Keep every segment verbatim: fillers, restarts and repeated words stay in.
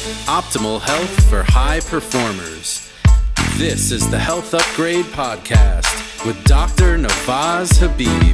Optimal health for high performers. This is the Health Upgrade Podcast with Doctor Nawaz Habib.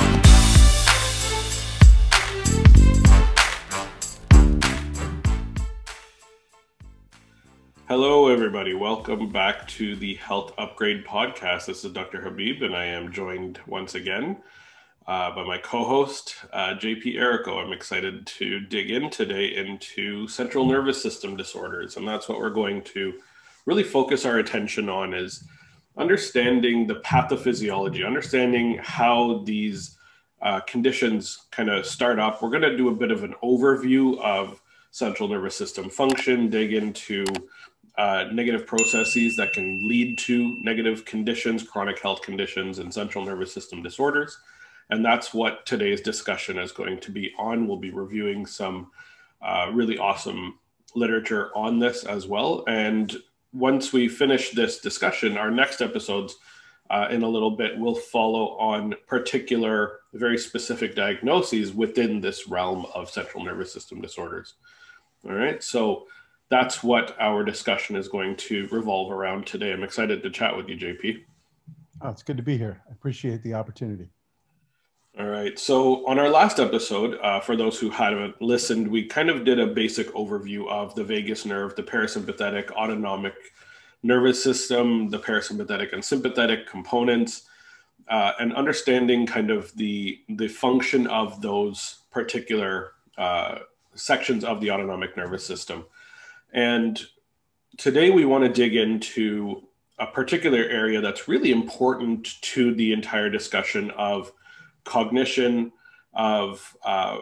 Hello, everybody. Welcome back to the Health Upgrade Podcast. This is Doctor Habib, and I am joined once again uh, by my co-host, uh, J P Errico. I'm excited to dig in today into central nervous system disorders, and that's what we're going to really focus our attention on, is understanding the pathophysiology, understanding how these uh, conditions kind of start up. We're going to do a bit of an overview of central nervous system function, dig into Uh, negative processes that can lead to negative conditions, chronic health conditions, and central nervous system disorders. And that's what today's discussion is going to be on. We'll be reviewing some uh, really awesome literature on this as well. And once we finish this discussion, our next episodes uh, in a little bit will follow on particular, very specific diagnoses within this realm of central nervous system disorders. All right, so that's what our discussion is going to revolve around today. I'm excited to chat with you, J P. Oh, it's good to be here. I appreciate the opportunity. All right. So on our last episode, uh, for those who haven't listened, we kind of did a basic overview of the vagus nerve, the parasympathetic, autonomic nervous system, the parasympathetic and sympathetic components, uh, and understanding kind of the, the function of those particular uh, sections of the autonomic nervous system. And today we want to dig into a particular area that's really important to the entire discussion of cognition, of uh,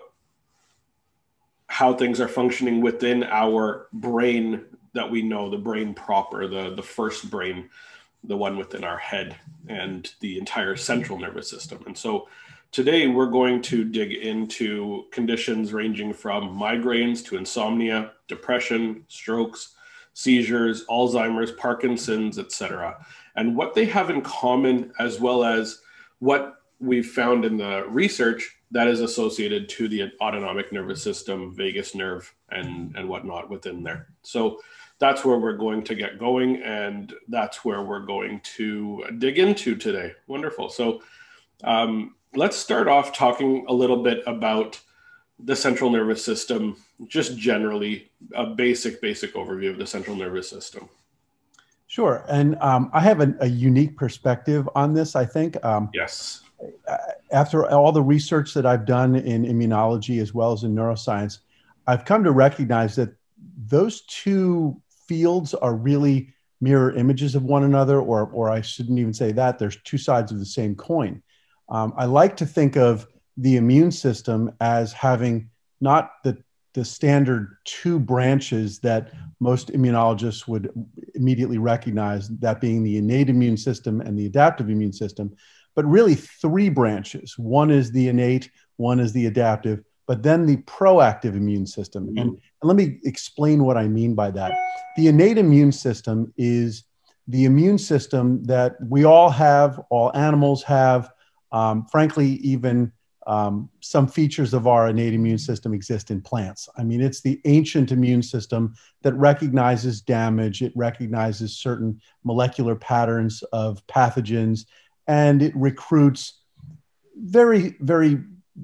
how things are functioning within our brain that we know, the brain proper, the, the first brain, the one within our head, and the entire central nervous system. And so today we're going to dig into conditions ranging from migraines to insomnia, depression, strokes, seizures, Alzheimer's, Parkinson's, et cetera, and what they have in common, as well as what we've found in the research that is associated to the autonomic nervous system, vagus nerve, and, and whatnot within there. So that's where we're going to get going, and that's where we're going to dig into today. Wonderful. So um, let's start off talking a little bit about the central nervous system, just generally, a basic, basic overview of the central nervous system. Sure. And um, I have a, a unique perspective on this, I think. Um, yes. After all the research that I've done in immunology as well as in neuroscience, I've come to recognize that those two fields are really mirror images of one another, or, or I shouldn't even say that, there's two sides of the same coin. Um, I like to think of the immune system as having not the, the standard two branches that most immunologists would immediately recognize, that being the innate immune system and the adaptive immune system, but really three branches. One is the innate, one is the adaptive, but then the proactive immune system. Mm-hmm. And, and let me explain what I mean by that. The innate immune system is the immune system that we all have, all animals have. Um, frankly, even um, some features of our innate immune system exist in plants. I mean, it's the ancient immune system that recognizes damage. It recognizes certain molecular patterns of pathogens, and it recruits very, very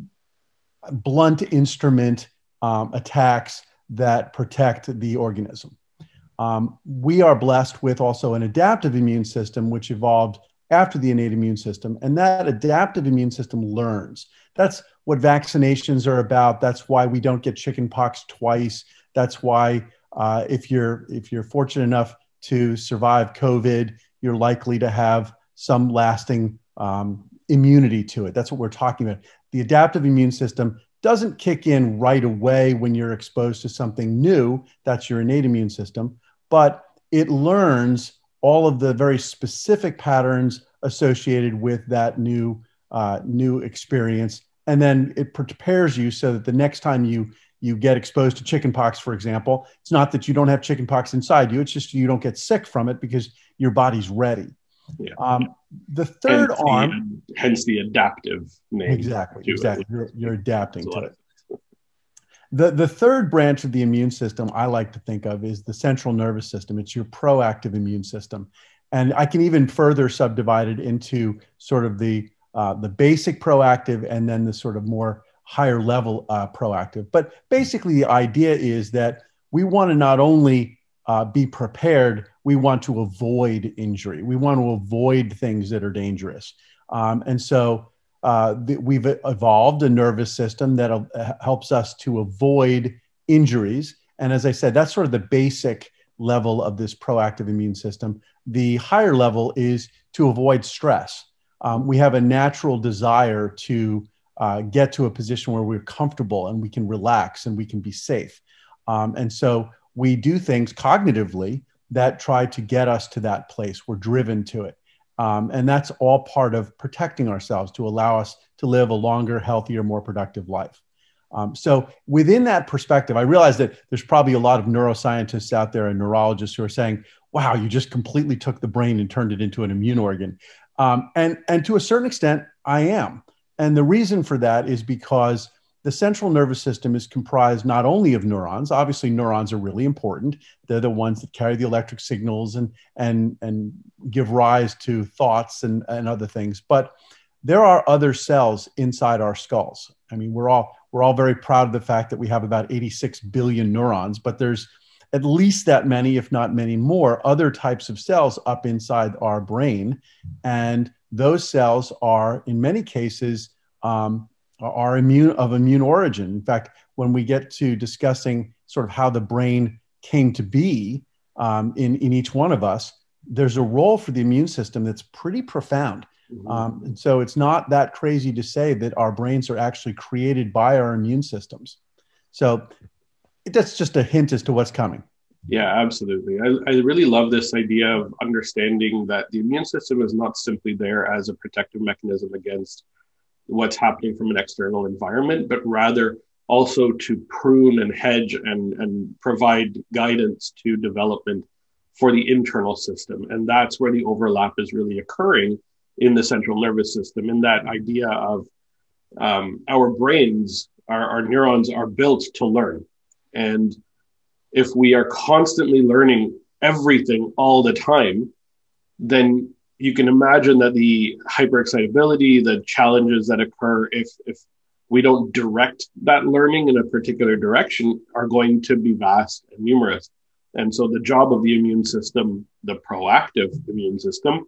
blunt instrument um, attacks that protect the organism. Um, we are blessed with also an adaptive immune system, which evolved after the innate immune system. And that adaptive immune system learns. That's what vaccinations are about. That's why we don't get chickenpox twice. That's why uh, if you're if you're fortunate enough to survive COVID, you're likely to have some lasting um, immunity to it. That's what we're talking about. The adaptive immune system doesn't kick in right away when you're exposed to something new. That's your innate immune system. But it learns all of the very specific patterns associated with that new, uh, new experience. And then it prepares you so that the next time you, you get exposed to chickenpox, for example, it's not that you don't have chickenpox inside you, it's just you don't get sick from it because your body's ready. Yeah. Um, the third hence arm, the, hence the adaptive name. Exactly, exactly. You're, you're adapting to it. The, the third branch of the immune system I like to think of is the central nervous system. It's your proactive immune system. And I can even further subdivide it into sort of the, uh, the basic proactive and then the sort of more higher level uh, proactive. But basically the idea is that we want to not only uh, be prepared, we want to avoid injury. We want to avoid things that are dangerous. Um, and so uh, the, we've evolved a nervous system that uh, helps us to avoid injuries. And as I said, that's sort of the basic level of this proactive immune system. The higher level is to avoid stress. Um, we have a natural desire to uh, get to a position where we're comfortable and we can relax and we can be safe. Um, and so we do things cognitively that try to get us to that place. We're driven to it. Um, and that's all part of protecting ourselves to allow us to live a longer, healthier, more productive life. Um, so within that perspective, I realize that there's probably a lot of neuroscientists out there and neurologists who are saying, wow, you just completely took the brain and turned it into an immune organ. Um, and, and to a certain extent, I am. And the reason for that is because the central nervous system is comprised not only of neurons. Obviously, neurons are really important. They're the ones that carry the electric signals and, and, and give rise to thoughts and, and other things. But there are other cells inside our skulls. I mean, we're all, we're all very proud of the fact that we have about eighty-six billion neurons, but there's at least that many, if not many more, other types of cells up inside our brain. And those cells are, in many cases, um, are immune of immune origin. In fact, when we get to discussing sort of how the brain came to be um, in, in each one of us, there's a role for the immune system that's pretty profound. Mm-hmm. Um, and so it's not that crazy to say that our brains are actually created by our immune systems. So that's just a hint as to what's coming. Yeah, absolutely. I, I really love this idea of understanding that the immune system is not simply there as a protective mechanism against what's happening from an external environment, but rather also to prune and hedge and, and provide guidance to development for the internal system. And that's where the overlap is really occurring in the central nervous system, in that idea of um, our brains, our, our neurons are built to learn. And if we are constantly learning everything all the time, then you can imagine that the hyperexcitability, the challenges that occur if, if we don't direct that learning in a particular direction are going to be vast and numerous. And so the job of the immune system, the proactive immune system,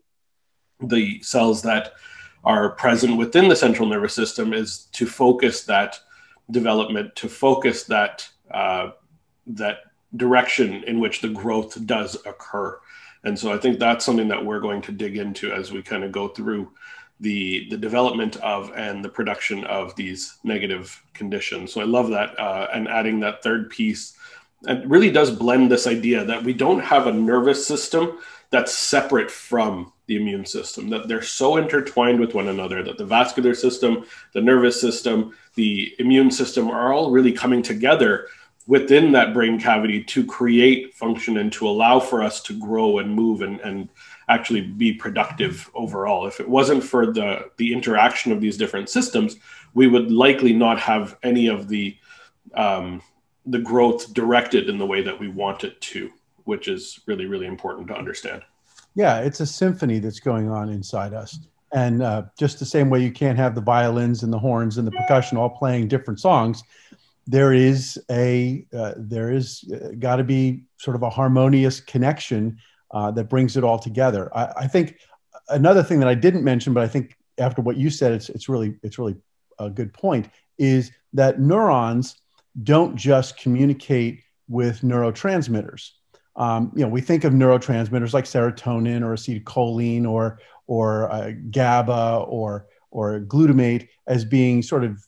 the cells that are present within the central nervous system, is to focus that development, to focus that, uh, that direction in which the growth does occur. And so I think that's something that we're going to dig into as we kind of go through the, the development of and the production of these negative conditions. So I love that. Uh, and adding that third piece, it really does blend this idea that we don't have a nervous system that's separate from the immune system, that they're so intertwined with one another, that the vascular system, the nervous system, the immune system are all really coming together within that brain cavity to create function and to allow for us to grow and move and, and actually be productive overall. If it wasn't for the, the interaction of these different systems, we would likely not have any of the, um, the growth directed in the way that we want it to, which is really, really important to understand. Yeah, it's a symphony that's going on inside us. And uh, just the same way you can't have the violins and the horns and the percussion all playing different songs, there is a uh, there is uh, got to be sort of a harmonious connection uh, that brings it all together. I, I think another thing that I didn't mention, but I think after what you said, it's it's really it's really a good point, is that neurons don't just communicate with neurotransmitters. Um, you know, we think of neurotransmitters like serotonin or acetylcholine or or uh, GABA or or glutamate as being sort of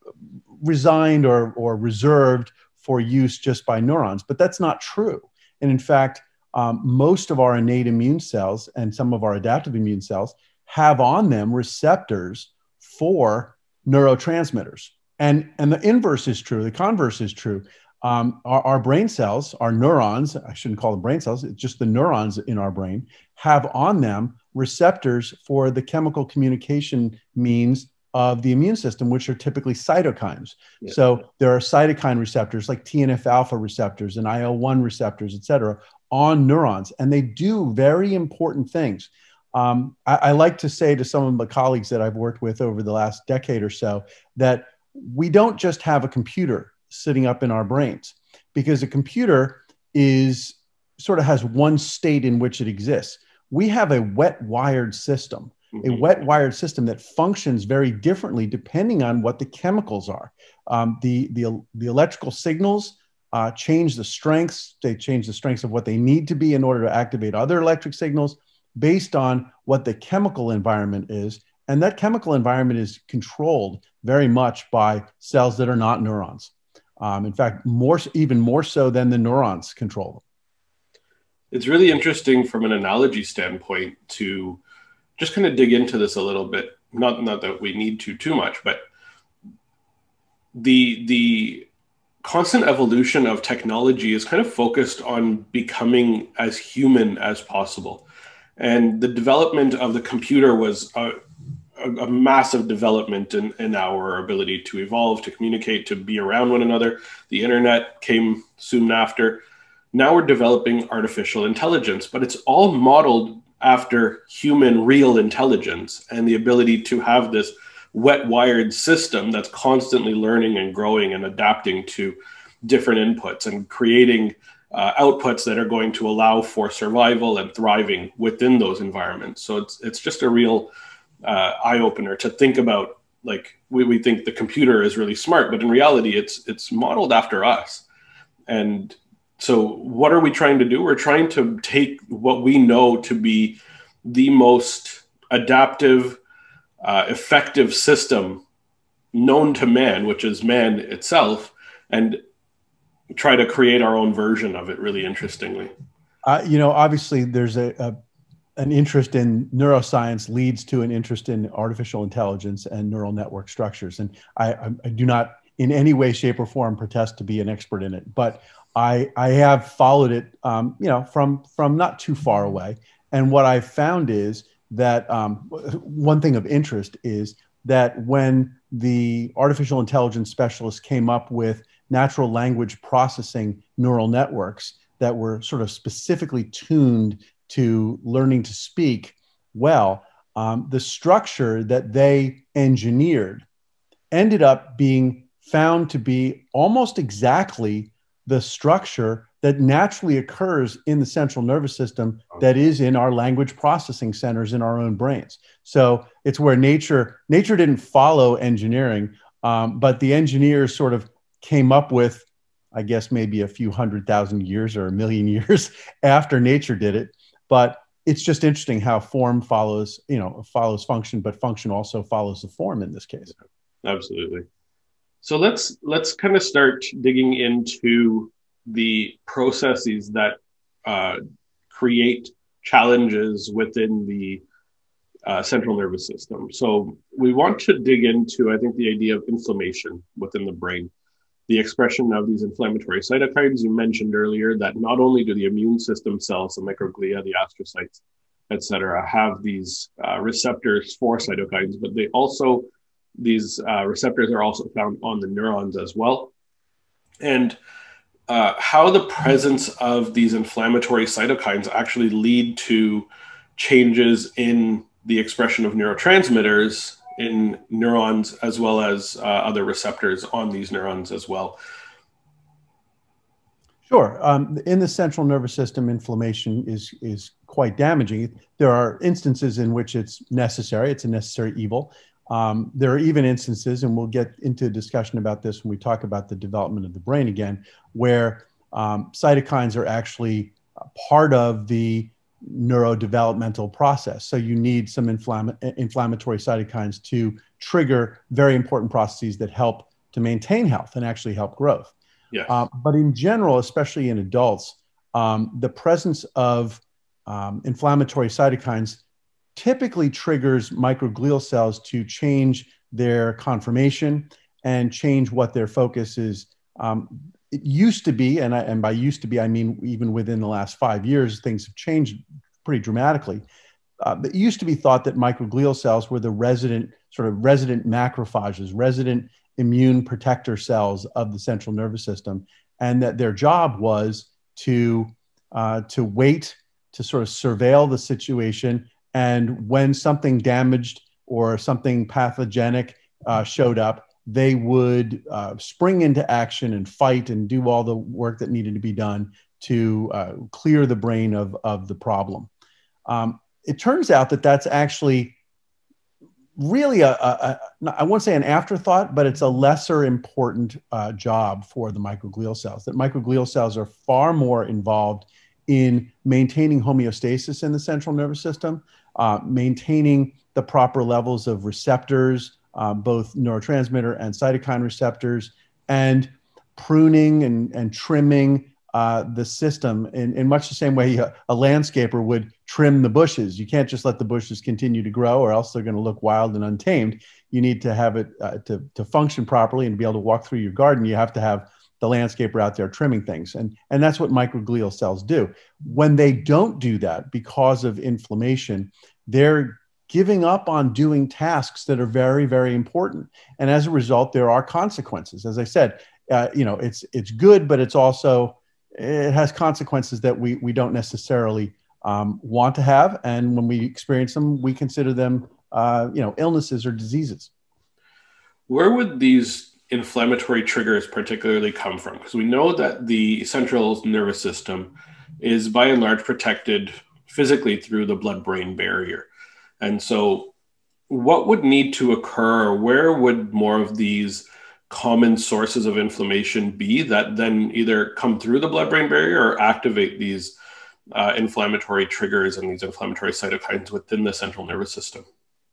resigned or, or reserved for use just by neurons, but that's not true. And in fact, um, most of our innate immune cells and some of our adaptive immune cells have on them receptors for neurotransmitters. And, and the inverse is true, the converse is true. Um, our, our brain cells, our neurons, I shouldn't call them brain cells, it's just the neurons in our brain, have on them receptors for the chemical communication means of the immune system, which are typically cytokines. Yeah. So there are cytokine receptors like T N F alpha receptors and I L one receptors, et cetera, on neurons, and they do very important things. Um, I, I like to say to some of my colleagues that I've worked with over the last decade or so that we don't just have a computer sitting up in our brains, because a computer is sort of has one state in which it exists. We have a wet wired system. A wet wired system that functions very differently depending on what the chemicals are. Um, the, the, the electrical signals uh, change the strengths. They change the strengths of what they need to be in order to activate other electric signals based on what the chemical environment is. And that chemical environment is controlled very much by cells that are not neurons. Um, in fact, more, even more so than the neurons control them. It's really interesting from an analogy standpoint to just kind of dig into this a little bit. Not, not that we need to too much, but the, the constant evolution of technology is kind of focused on becoming as human as possible. And the development of the computer was a, a, a massive development in, in our ability to evolve, to communicate, to be around one another. The internet came soon after. Now we're developing artificial intelligence, but it's all modeled after human real intelligence and the ability to have this wet wired system that's constantly learning and growing and adapting to different inputs and creating uh, outputs that are going to allow for survival and thriving within those environments. So it's, it's just a real uh, eye opener to think about. Like we, we think the computer is really smart, but in reality, it's, it's modeled after us. And so what are we trying to do? We're trying to take what we know to be the most adaptive, uh, effective system known to man, which is man itself, and try to create our own version of it, really interestingly. Uh, you know, obviously there's a, a an interest in neuroscience leads to an interest in artificial intelligence and neural network structures. And I, I, I do not in any way, shape, or form protest to be an expert in it, but I, I have followed it, um, you know, from, from not too far away. And what I've found is that um, one thing of interest is that when the artificial intelligence specialists came up with natural language processing neural networks that were sort of specifically tuned to learning to speak well, um, the structure that they engineered ended up being found to be almost exactly the structure that naturally occurs in the central nervous system that is in our language processing centers in our own brains. So it's where nature, nature didn't follow engineering, um, but the engineers sort of came up with, I guess, maybe a few hundred thousand years or a million years after nature did it. But it's just interesting how form follows, you know, follows function, but function also follows the form in this case. Absolutely. So let's let's kind of start digging into the processes that uh, create challenges within the uh, central nervous system. So we want to dig into, I think, the idea of inflammation within the brain, the expression of these inflammatory cytokines. You mentioned earlier that not only do the immune system cells, the microglia, the astrocytes, et cetera, have these uh, receptors for cytokines, but they also These uh, receptors are also found on the neurons as well. And uh, how the presence of these inflammatory cytokines actually lead to changes in the expression of neurotransmitters in neurons, as well as uh, other receptors on these neurons as well. Sure. Um, in the central nervous system, inflammation is, is quite damaging. There are instances in which it's necessary. It's a necessary evil. Um, there are even instances, and we'll get into a discussion about this when we talk about the development of the brain again, where um, cytokines are actually part of the neurodevelopmental process. So you need some inflamm inflammatory cytokines to trigger very important processes that help to maintain health and actually help growth. Yes. Uh, but in general, especially in adults, um, the presence of um, inflammatory cytokines typically triggers microglial cells to change their conformation and change what their focus is. Um, it used to be, and, I, and by used to be, I mean even within the last five years, things have changed pretty dramatically. uh, it used to be thought that microglial cells were the resident, sort of resident macrophages, resident immune protector cells of the central nervous system, and that their job was to, uh, to wait, to sort of surveil the situation. And when something damaged or something pathogenic uh, showed up, they would uh, spring into action and fight and do all the work that needed to be done to uh, clear the brain of, of the problem. Um, it turns out that that's actually really a, a, a, I won't say an afterthought, but it's a lesser important uh, job for the microglial cells, that microglial cells are far more involved in maintaining homeostasis in the central nervous system, uh, maintaining the proper levels of receptors, uh, both neurotransmitter and cytokine receptors, and pruning and, and trimming uh, the system in, in much the same way a, a landscaper would trim the bushes. You can't just let the bushes continue to grow, or else they're going to look wild and untamed. You need to have it uh, to, to function properly and be able to walk through your garden. You have to have the landscaper out there trimming things. And, and that's what microglial cells do. When they don't do that because of inflammation, they're giving up on doing tasks that are very, very important. And as a result, there are consequences. As I said, uh, you know, it's, it's good, but it's also, it has consequences that we, we don't necessarily um, want to have. And when we experience them, we consider them, uh, you know, illnesses or diseases. Where would these inflammatory triggers particularly come from? Because we know that the central nervous system is by and large protected physically through the blood-brain barrier. And so what would need to occur, or where would more of these common sources of inflammation be that then either come through the blood-brain barrier or activate these uh, inflammatory triggers and these inflammatory cytokines within the central nervous system?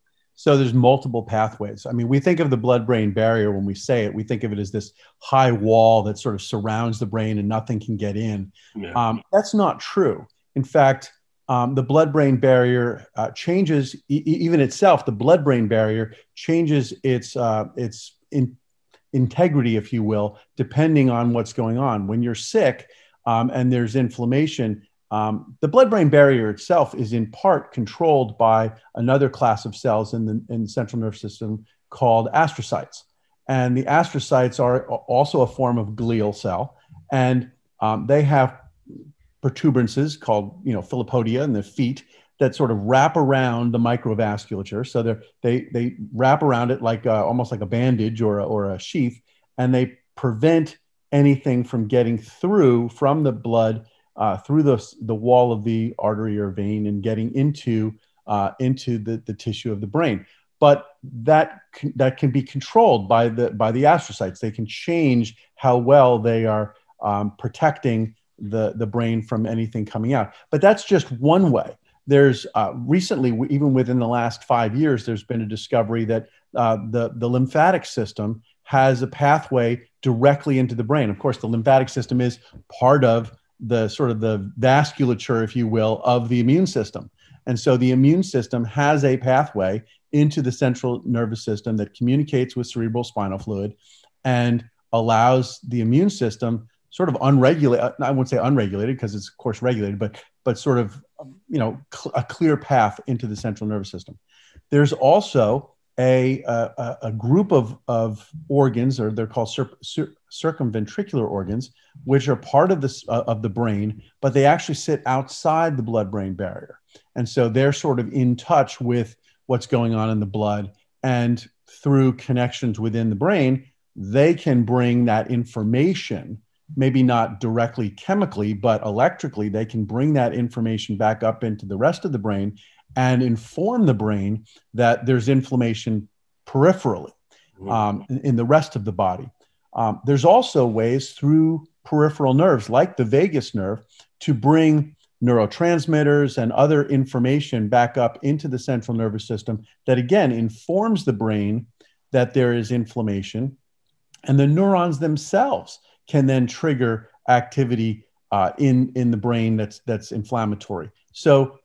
So there's multiple pathways. I mean, we think of the blood-brain barrier when we say it, we think of it as this high wall that sort of surrounds the brain and nothing can get in. Yeah. Um, that's not true. In fact, um, the blood-brain barrier uh, changes, e- even itself, the blood-brain barrier changes its, uh, its in- integrity, if you will, depending on what's going on. When you're sick um, and there's inflammation, Um, the blood-brain barrier itself is in part controlled by another class of cells in the, in the central nervous system called astrocytes. And the astrocytes are also a form of glial cell. And um, they have protuberances called, you know, filopodia in the feet that sort of wrap around the microvasculature. So they they they wrap around it like a, almost like a bandage or a, or a sheath, and they prevent anything from getting through from the blood Uh, through the, the wall of the artery or vein and getting into, uh, into the, the tissue of the brain. But that, can, that can be controlled by the, by the astrocytes. They can change how well they are um, protecting the, the brain from anything coming out. But that's just one way. There's uh, recently, even within the last five years, there's been a discovery that uh, the, the lymphatic system has a pathway directly into the brain. Of course, the lymphatic system is part of the sort of the vasculature, if you will, of the immune system. And so the immune system has a pathway into the central nervous system that communicates with cerebral spinal fluid and allows the immune system sort of unregulated, I wouldn't say unregulated because it's of course regulated, but, but sort of, you know, cl- a clear path into the central nervous system. There's also a, a, a group of, of organs, or they're called cir- cir- circumventricular organs, which are part of this uh, of the brain, but they actually sit outside the blood-brain barrier. And so they're sort of in touch with what's going on in the blood. And through connections within the brain, they can bring that information, maybe not directly chemically, but electrically, they can bring that information back up into the rest of the brain and inform the brain that there's inflammation peripherally um, in, in the rest of the body. Um, there's also ways through peripheral nerves, like the vagus nerve, to bring neurotransmitters and other information back up into the central nervous system that, again, informs the brain that there is inflammation. And the neurons themselves can then trigger activity uh, in, in the brain that's, that's inflammatory. So,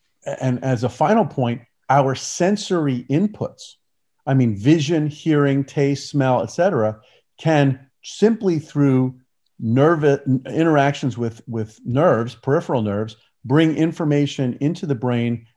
and as a final point, our sensory inputs, I mean, vision, hearing, taste, smell, et cetera, can simply through nerve interactions with, with nerves, peripheral nerves, bring information into the brain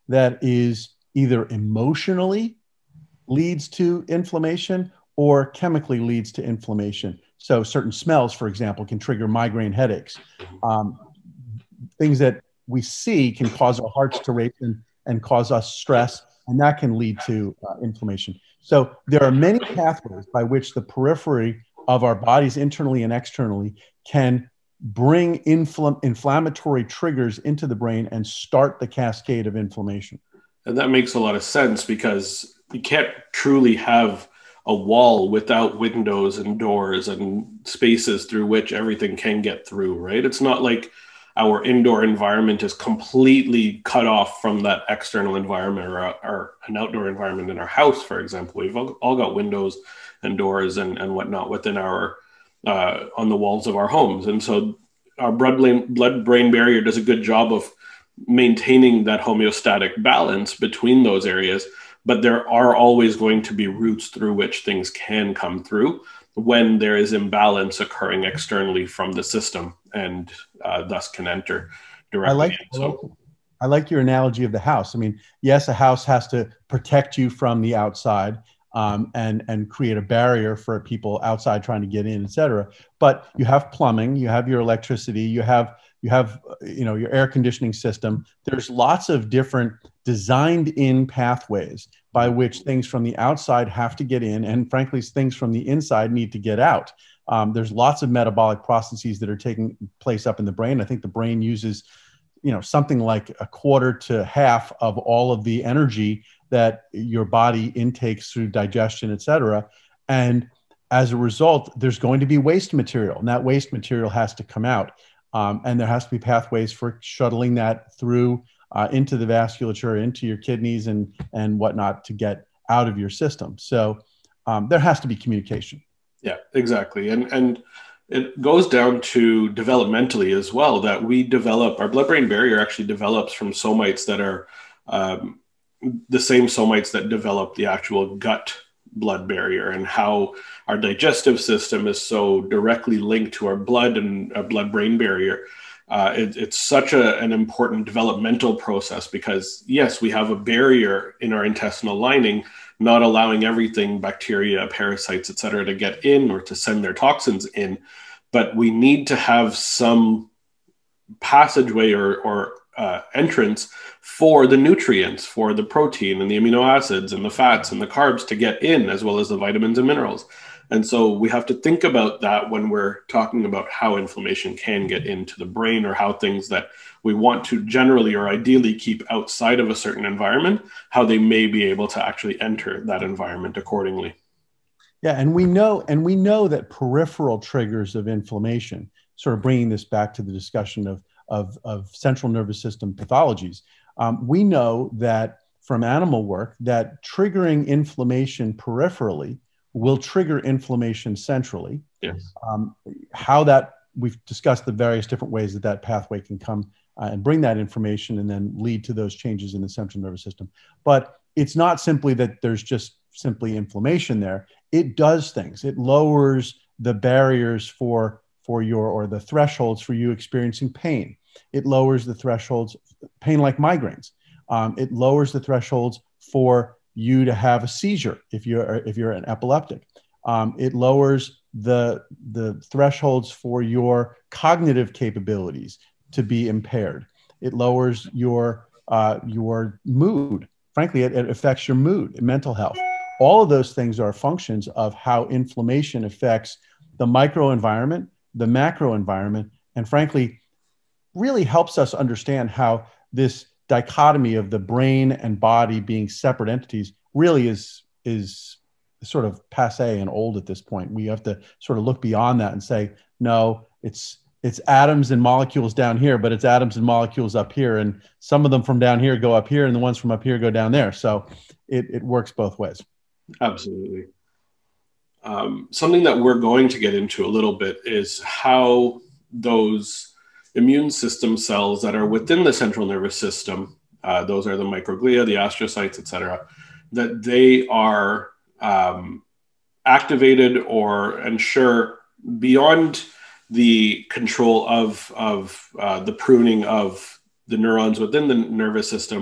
that is either emotionally leads to inflammation or chemically leads to inflammation. So certain smells, for example, can trigger migraine headaches. Um, things that we see can cause our hearts to race and, and cause us stress, and that can lead to uh, inflammation. So there are many pathways by which the periphery of our bodies, internally and externally, can bring infl- inflammatory triggers into the brain and start the cascade of inflammation. And that makes a lot of sense, because you can't truly have a wall without windows and doors and spaces through which everything can get through, right? It's not like our indoor environment is completely cut off from that external environment, or, or an outdoor environment in our house, for example. We've all, all got windows and doors and, and whatnot within our, uh, on the walls of our homes. And so our blood-brain barrier does a good job of maintaining that homeostatic balance between those areas, but there are always going to be routes through which things can come through when there is imbalance occurring externally from the system, and uh, thus can enter directly. I like, in. So, I like your analogy of the house. I mean, yes, a house has to protect you from the outside, um, and, and create a barrier for people outside trying to get in, et cetera. But you have plumbing, you have your electricity, you have You have, you know, your air conditioning system. There's lots of different designed in pathways by which things from the outside have to get in, and frankly, things from the inside need to get out. Um, there's lots of metabolic processes that are taking place up in the brain. I think the brain uses, you know, something like a quarter to half of all of the energy that your body intakes through digestion, et cetera. And as a result, there's going to be waste material, and that waste material has to come out. Um, and there has to be pathways for shuttling that through uh, into the vasculature, into your kidneys and, and whatnot to get out of your system. So um, there has to be communication. Yeah, exactly. And, and it goes down to developmentally as well, that we develop, our blood-brain barrier actually develops from somites that are um, the same somites that develop the actual gut blood barrier, and how our digestive system is so directly linked to our blood and our blood-brain barrier. Uh, it, it's such a, an important developmental process, because yes, we have a barrier in our intestinal lining, not allowing everything, bacteria, parasites, et cetera, to get in or to send their toxins in. But we need to have some passageway or, or uh, entrance for the nutrients, for the protein and the amino acids and the fats and the carbs to get in, as well as the vitamins and minerals. And so we have to think about that when we're talking about how inflammation can get into the brain, or how things that we want to generally or ideally keep outside of a certain environment, how they may be able to actually enter that environment accordingly. Yeah, and we know, and we know that peripheral triggers of inflammation, sort of bringing this back to the discussion of, of, of central nervous system pathologies, um, we know that from animal work that triggering inflammation peripherally will trigger inflammation centrally. Yes. Um, how that, we've discussed the various different ways that that pathway can come uh, and bring that information and then lead to those changes in the central nervous system. But it's not simply that there's just simply inflammation there. It does things. It lowers the barriers for, for your, or the thresholds for you experiencing pain. It lowers the thresholds, pain like migraines. Um, it lowers the thresholds for you to have a seizure if you're, if you're an epileptic. Um, it lowers the, the thresholds for your cognitive capabilities to be impaired. It lowers your, uh, your mood. Frankly, it, it affects your mood and mental health. All of those things are functions of how inflammation affects the microenvironment, the macroenvironment, and frankly, really helps us understand how this dichotomy of the brain and body being separate entities really is, is sort of passé and old at this point. We have to sort of look beyond that and say, no, it's, it's atoms and molecules down here, but it's atoms and molecules up here. And some of them from down here go up here, and the ones from up here go down there. So it, it works both ways. Absolutely. Um, something that we're going to get into a little bit is how those immune system cells that are within the central nervous system, uh, those are the microglia, the astrocytes, et cetera, that they are um, activated or ensure beyond the control of, of uh, the pruning of the neurons within the nervous system,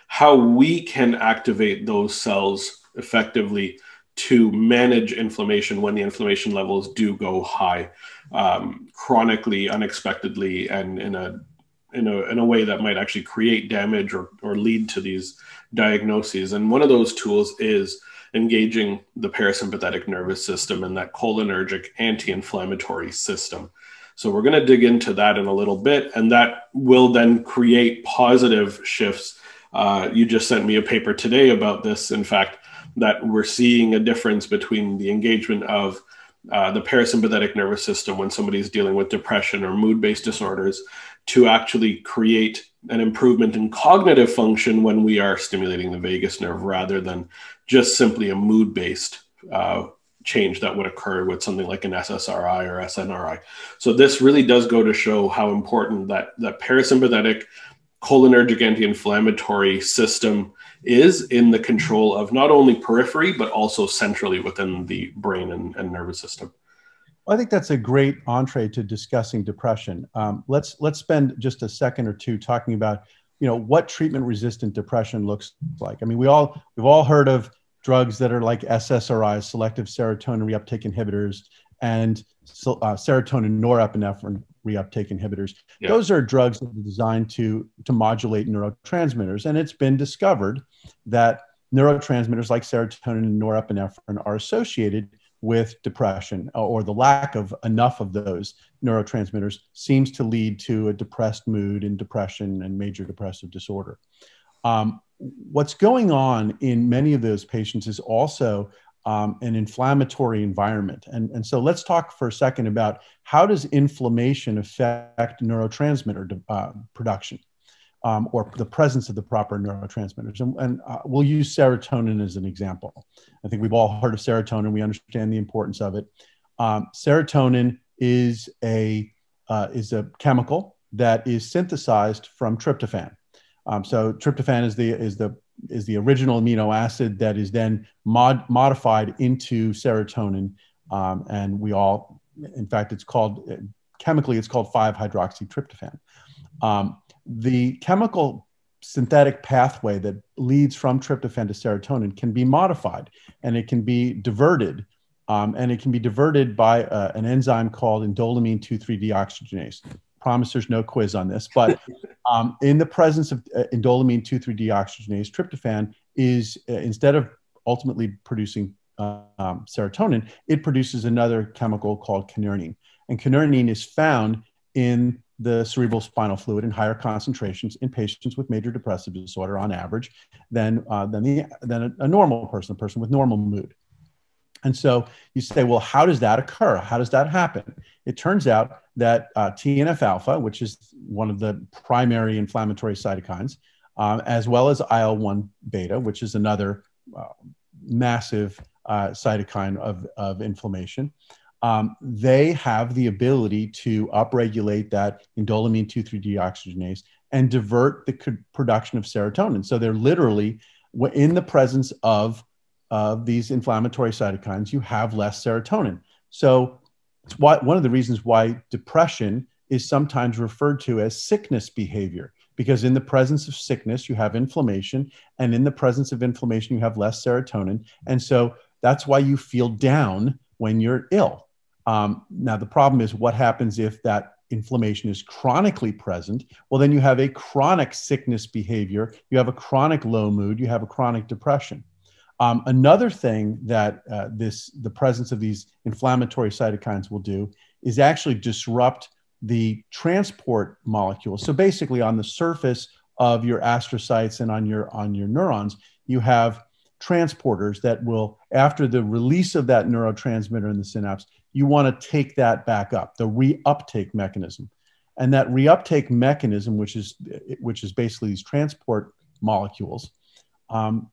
how we can activate those cells effectively to manage inflammation when the inflammation levels do go high, um, chronically, unexpectedly, and in a in a in a way that might actually create damage or or lead to these diagnoses. And one of those tools is engaging the parasympathetic nervous system and that cholinergic anti-inflammatory system. So we're going to dig into that in a little bit, and that will then create positive shifts. Uh, you just sent me a paper today about this, in fact, that we're seeing a difference between the engagement of uh, the parasympathetic nervous system when somebody's dealing with depression or mood-based disorders to actually create an improvement in cognitive function when we are stimulating the vagus nerve, rather than just simply a mood-based uh, change that would occur with something like an S S R I or S N R I. So this really does go to show how important that, that parasympathetic cholinergic anti-inflammatory system is in the control of not only periphery, but also centrally within the brain and, and nervous system. Well, I think that's a great entree to discussing depression. Um, let's let's spend just a second or two talking about, you know, what treatment-resistant depression looks like. I mean, we all we've all heard of drugs that are like S S R Is, selective serotonin reuptake inhibitors, and uh, serotonin norepinephrine reuptake inhibitors. Yeah. Those are drugs that are designed to to modulate neurotransmitters, and it's been discovered that neurotransmitters like serotonin and norepinephrine are associated with depression, or the lack of enough of those neurotransmitters seems to lead to a depressed mood and depression and major depressive disorder. Um, what's going on in many of those patients is also um, an inflammatory environment. And, and so let's talk for a second about how does inflammation affect neurotransmitter uh, production, um, or the presence of the proper neurotransmitters. And, and uh, we'll use serotonin as an example. I think we've all heard of serotonin. We understand the importance of it. Um, serotonin is a, uh, is a chemical that is synthesized from tryptophan. Um, so tryptophan is the, is, the, is the original amino acid that is then mod, modified into serotonin. Um, and we all, in fact, it's called, chemically, it's called five hydroxytryptophan. Um, the chemical synthetic pathway that leads from tryptophan to serotonin can be modified, and it can be diverted. Um, and it can be diverted by uh, an enzyme called indoleamine two three deoxygenase. Promise there's no quiz on this, but um, in the presence of uh, indoleamine two three deoxygenase, tryptophan is, uh, instead of ultimately producing uh, um, serotonin, it produces another chemical called kynurenine. And kynurenine is found in the cerebral spinal fluid in higher concentrations in patients with major depressive disorder on average than, uh, than, the, than a, a normal person, a person with normal mood. And so you say, well, how does that occur? How does that happen? It turns out that uh, T N F alpha, which is one of the primary inflammatory cytokines, um, as well as I L one beta, which is another uh, massive uh, cytokine of, of inflammation, um, they have the ability to upregulate that indoleamine two three deoxygenase and divert the production of serotonin. So they're literally in the presence of of these inflammatory cytokines, you have less serotonin. So it's why, one of the reasons why depression is sometimes referred to as sickness behavior, because in the presence of sickness, you have inflammation, and in the presence of inflammation, you have less serotonin. And so that's why you feel down when you're ill. Um, now, the problem is what happens if that inflammation is chronically present? Well, then you have a chronic sickness behavior, you have a chronic low mood, you have a chronic depression. Um, another thing that uh, this, the presence of these inflammatory cytokines will do is actually disrupt the transport molecules. So basically on the surface of your astrocytes and on your, on your neurons, you have transporters that will, after the release of that neurotransmitter in the synapse, you want to take that back up, the reuptake mechanism. And that reuptake mechanism, which is, which is basically these transport molecules, um,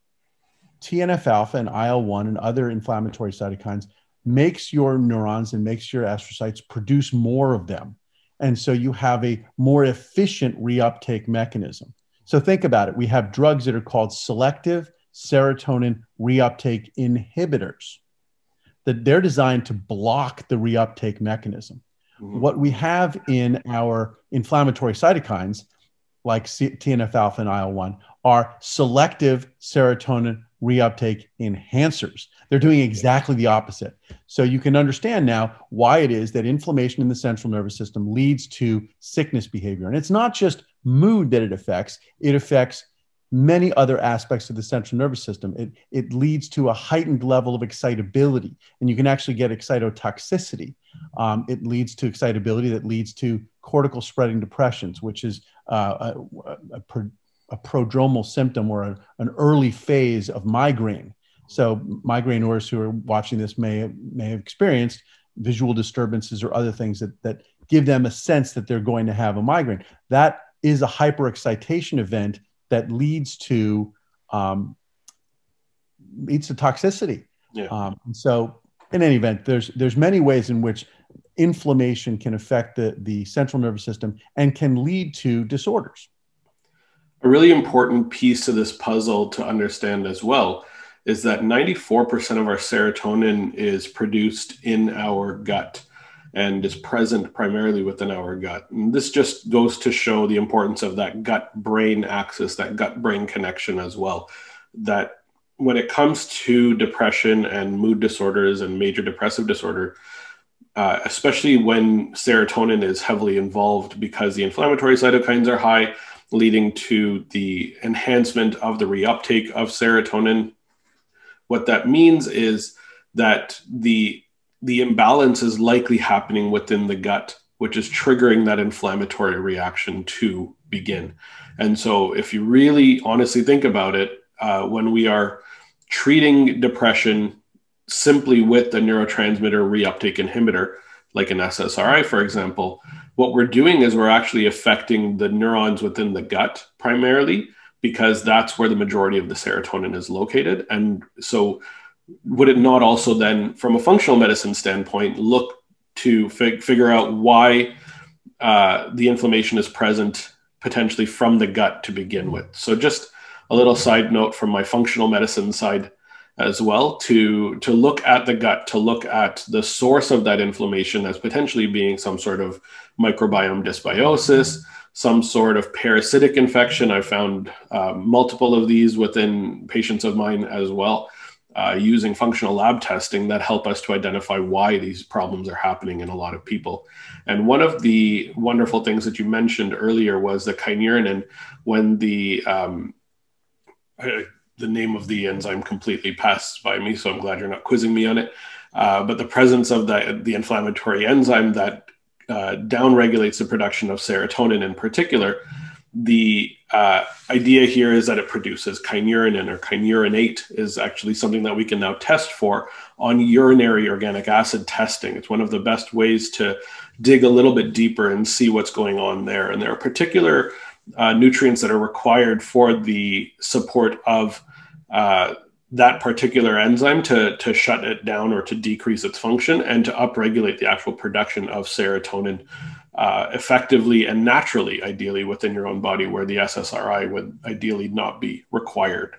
T N F alpha and I L one and other inflammatory cytokines makes your neurons and makes your astrocytes produce more of them. And so you have a more efficient reuptake mechanism. So think about it. We have drugs that are called selective serotonin reuptake inhibitors, that they're designed to block the reuptake mechanism. Mm-hmm. What we have in our inflammatory cytokines like T N F alpha and I L one, are selective serotonin reuptake enhancers. They're doing exactly the opposite. So you can understand now why it is that inflammation in the central nervous system leads to sickness behavior. And it's not just mood that it affects, it affects many other aspects of the central nervous system. It, it leads to a heightened level of excitability, and you can actually get excitotoxicity. Um, it leads to excitability that leads to cortical spreading depressions, which is uh, a, a, a, a prodromal symptom or a, an early phase of migraine. So migraineurs who are watching this may, may have experienced visual disturbances or other things that, that give them a sense that they're going to have a migraine. That is a hyperexcitation event that leads to um, leads to toxicity. Yeah. Um, and so, in any event, there's there's many ways in which inflammation can affect the the central nervous system and can lead to disorders. A really important piece to this puzzle to understand as well is that ninety-four percent of our serotonin is produced in our gut and is present primarily within our gut. And this just goes to show the importance of that gut-brain axis, that gut-brain connection as well. That when it comes to depression and mood disorders and major depressive disorder, uh, especially when serotonin is heavily involved because the inflammatory cytokines are high, leading to the enhancement of the reuptake of serotonin, what that means is that the the imbalance is likely happening within the gut, which is triggering that inflammatory reaction to begin. And so if you really honestly think about it, uh, when we are treating depression simply with the neurotransmitter reuptake inhibitor, like an S S R I, for example, what we're doing is we're actually affecting the neurons within the gut primarily, because that's where the majority of the serotonin is located. And so would it not also then, from a functional medicine standpoint, look to fig- figure out why uh, the inflammation is present potentially from the gut to begin with? So just a little side note from my functional medicine side as well, to, to look at the gut, to look at the source of that inflammation as potentially being some sort of microbiome dysbiosis, some sort of parasitic infection. I found uh, multiple of these within patients of mine as well. Uh, using functional lab testing that help us to identify why these problems are happening in a lot of people. And one of the wonderful things that you mentioned earlier was the kynurenine. When the um, uh, the name of the enzyme completely passed by me, so I'm glad you're not quizzing me on it. Uh, but the presence of the, the inflammatory enzyme that uh, downregulates the production of serotonin in particular, the uh, idea here is that it produces kynurenine, or kynurenate is actually something that we can now test for on urinary organic acid testing. It's one of the best ways to dig a little bit deeper and see what's going on there. And there are particular uh, nutrients that are required for the support of uh, that particular enzyme to, to shut it down or to decrease its function and to upregulate the actual production of serotonin Uh, effectively and naturally, ideally within your own body, where the S S R I would ideally not be required.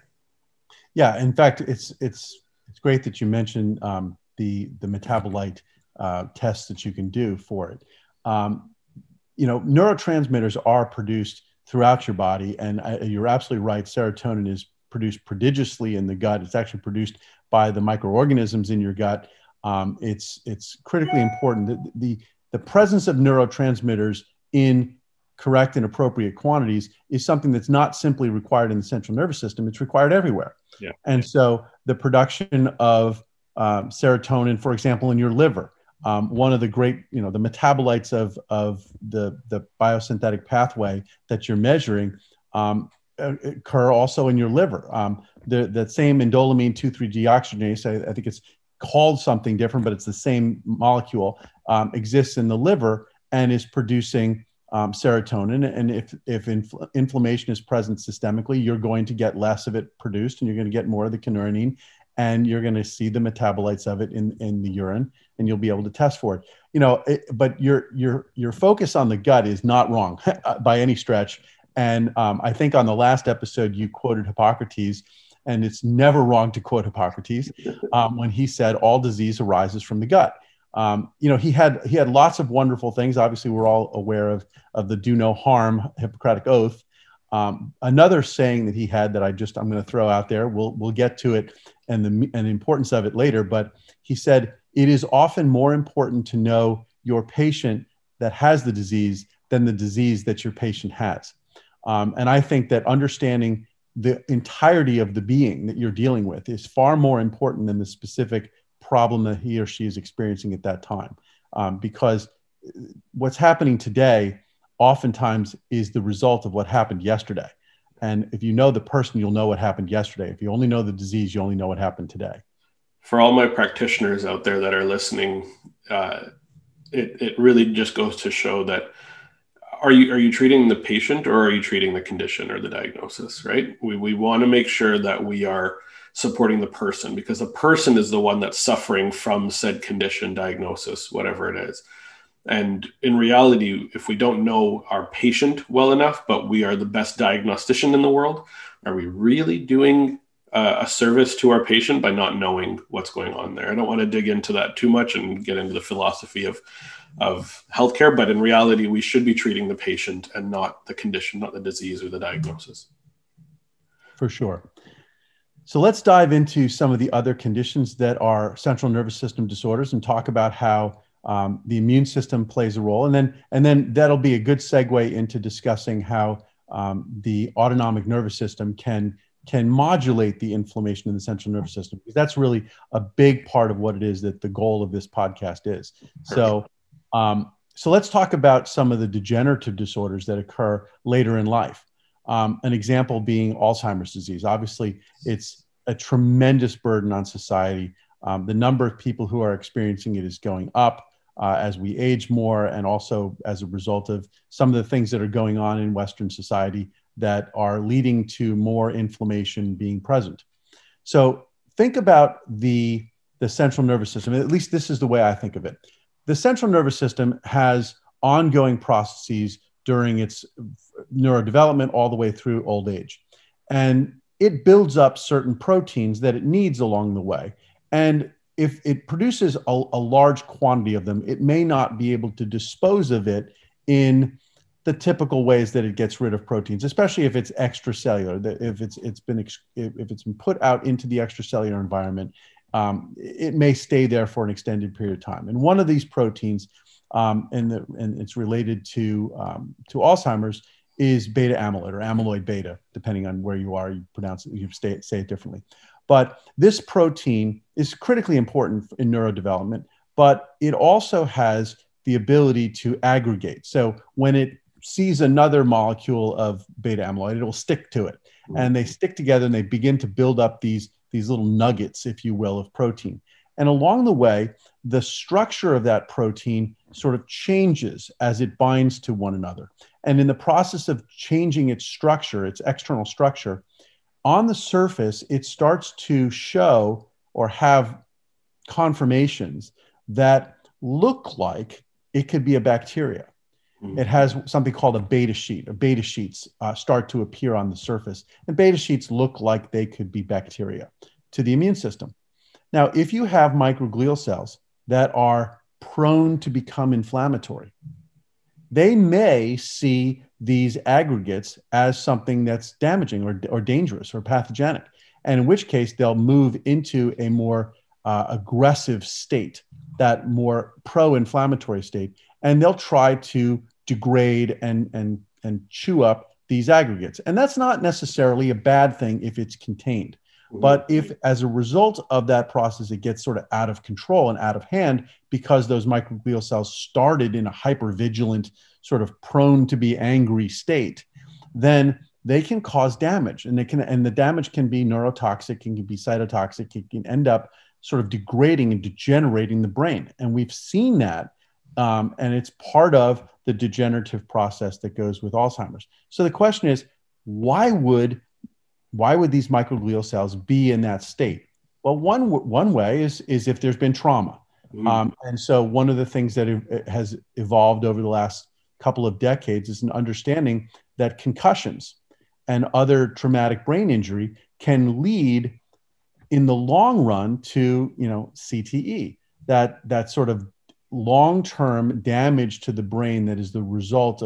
Yeah, in fact, it's it's it's great that you mentioned um, the the metabolite uh, tests that you can do for it. Um, you know, neurotransmitters are produced throughout your body, and I, you're absolutely right. Serotonin is produced prodigiously in the gut. It's actually produced by the microorganisms in your gut. Um, it's it's critically important that the The presence of neurotransmitters in correct and appropriate quantities is something that's not simply required in the central nervous system. It's required everywhere. Yeah. And so the production of um, serotonin, for example, in your liver, um, one of the great, you know, the metabolites of, of the, the biosynthetic pathway that you're measuring um, occur also in your liver. Um, the, the same indolamine two three deoxygenase, I, I think it's called something different, but it's the same molecule, um, exists in the liver and is producing um, serotonin. And if, if infl- inflammation is present systemically, you're going to get less of it produced, and you're going to get more of the kynurenine, and you're going to see the metabolites of it in, in the urine, and you'll be able to test for it. You know, it, but your, your, your focus on the gut is not wrong by any stretch. And um, I think on the last episode, you quoted Hippocrates, and it's never wrong to quote Hippocrates um, when he said all disease arises from the gut. Um, you know, he had he had lots of wonderful things. Obviously, we're all aware of of the do no harm Hippocratic oath, Um, another saying that he had that I just, I'm going to throw out there, we'll, we'll get to it and the, and the importance of it later, but he said, it is often more important to know your patient that has the disease than the disease that your patient has. Um, and I think that understanding the entirety of the being that you're dealing with is far more important than the specific problem that he or she is experiencing at that time. Um, because what's happening today oftentimes is the result of what happened yesterday. And if you know the person, you'll know what happened yesterday. If you only know the disease, you only know what happened today. For all my practitioners out there that are listening, uh, it, it really just goes to show that Are you are you treating the patient or are you treating the condition or the diagnosis, right? We we want to make sure that we are supporting the person, because the person is the one that's suffering from said condition, diagnosis, whatever it is. And in reality, if we don't know our patient well enough, but we are the best diagnostician in the world, are we really doing uh, a service to our patient by not knowing what's going on there? I don't want to dig into that too much and get into the philosophy of of healthcare, but in reality, we should be treating the patient and not the condition, not the disease or the diagnosis. For sure. So let's dive into some of the other conditions that are central nervous system disorders and talk about how um, the immune system plays a role. And then, and then that'll be a good segue into discussing how um, the autonomic nervous system can, can modulate the inflammation in the central nervous system, because that's really a big part of what it is that the goal of this podcast is. So Um, so let's talk about some of the degenerative disorders that occur later in life. Um, an example being Alzheimer's disease. Obviously, it's a tremendous burden on society. Um, the number of people who are experiencing it is going up uh, as we age more, and also as a result of some of the things that are going on in Western society that are leading to more inflammation being present. So think about the, the central nervous system. At least this is the way I think of it. The central nervous system has ongoing processes during its neurodevelopment all the way through old age. And it builds up certain proteins that it needs along the way. And if it produces a, a large quantity of them, it may not be able to dispose of it in the typical ways that it gets rid of proteins, especially if it's extracellular, if it's, it's been, if it's been put out into the extracellular environment. Um, it may stay there for an extended period of time. And one of these proteins, um, and, the, and it's related to, um, to Alzheimer's, is beta amyloid or amyloid beta, depending on where you are, you pronounce it, you say it, say it differently. But this protein is critically important in neurodevelopment, but it also has the ability to aggregate. So when it sees another molecule of beta amyloid, it will stick to it. Mm-hmm. And they stick together and they begin to build up these these little nuggets, if you will, of protein. And along the way, the structure of that protein sort of changes as it binds to one another. And in the process of changing its structure, its external structure, on the surface, it starts to show or have conformations that look like it could be a bacteria. It has something called a beta sheet, or beta sheets uh, start to appear on the surface. And beta sheets look like they could be bacteria to the immune system. Now, if you have microglial cells that are prone to become inflammatory, they may see these aggregates as something that's damaging or, or dangerous or pathogenic. And in which case, they'll move into a more uh, aggressive state, that more pro-inflammatory state, and they'll try to degrade and, and, and chew up these aggregates. And that's not necessarily a bad thing if it's contained. But if as a result of that process, it gets sort of out of control and out of hand because those microglial cells started in a hypervigilant, sort of prone to be angry state, then they can cause damage. And they can, and the damage can be neurotoxic, it can be cytotoxic, it can end up sort of degrading and degenerating the brain. And we've seen that. Um, and it's part of the degenerative process that goes with Alzheimer's. So the question is, why would why would these microglial cells be in that state? Well, one one way is is if there's been trauma, mm. um, and so one of the things that it has evolved over the last couple of decades is an understanding that concussions and other traumatic brain injury can lead, in the long run, to you know C T E, that that sort of long-term damage to the brain that is the result of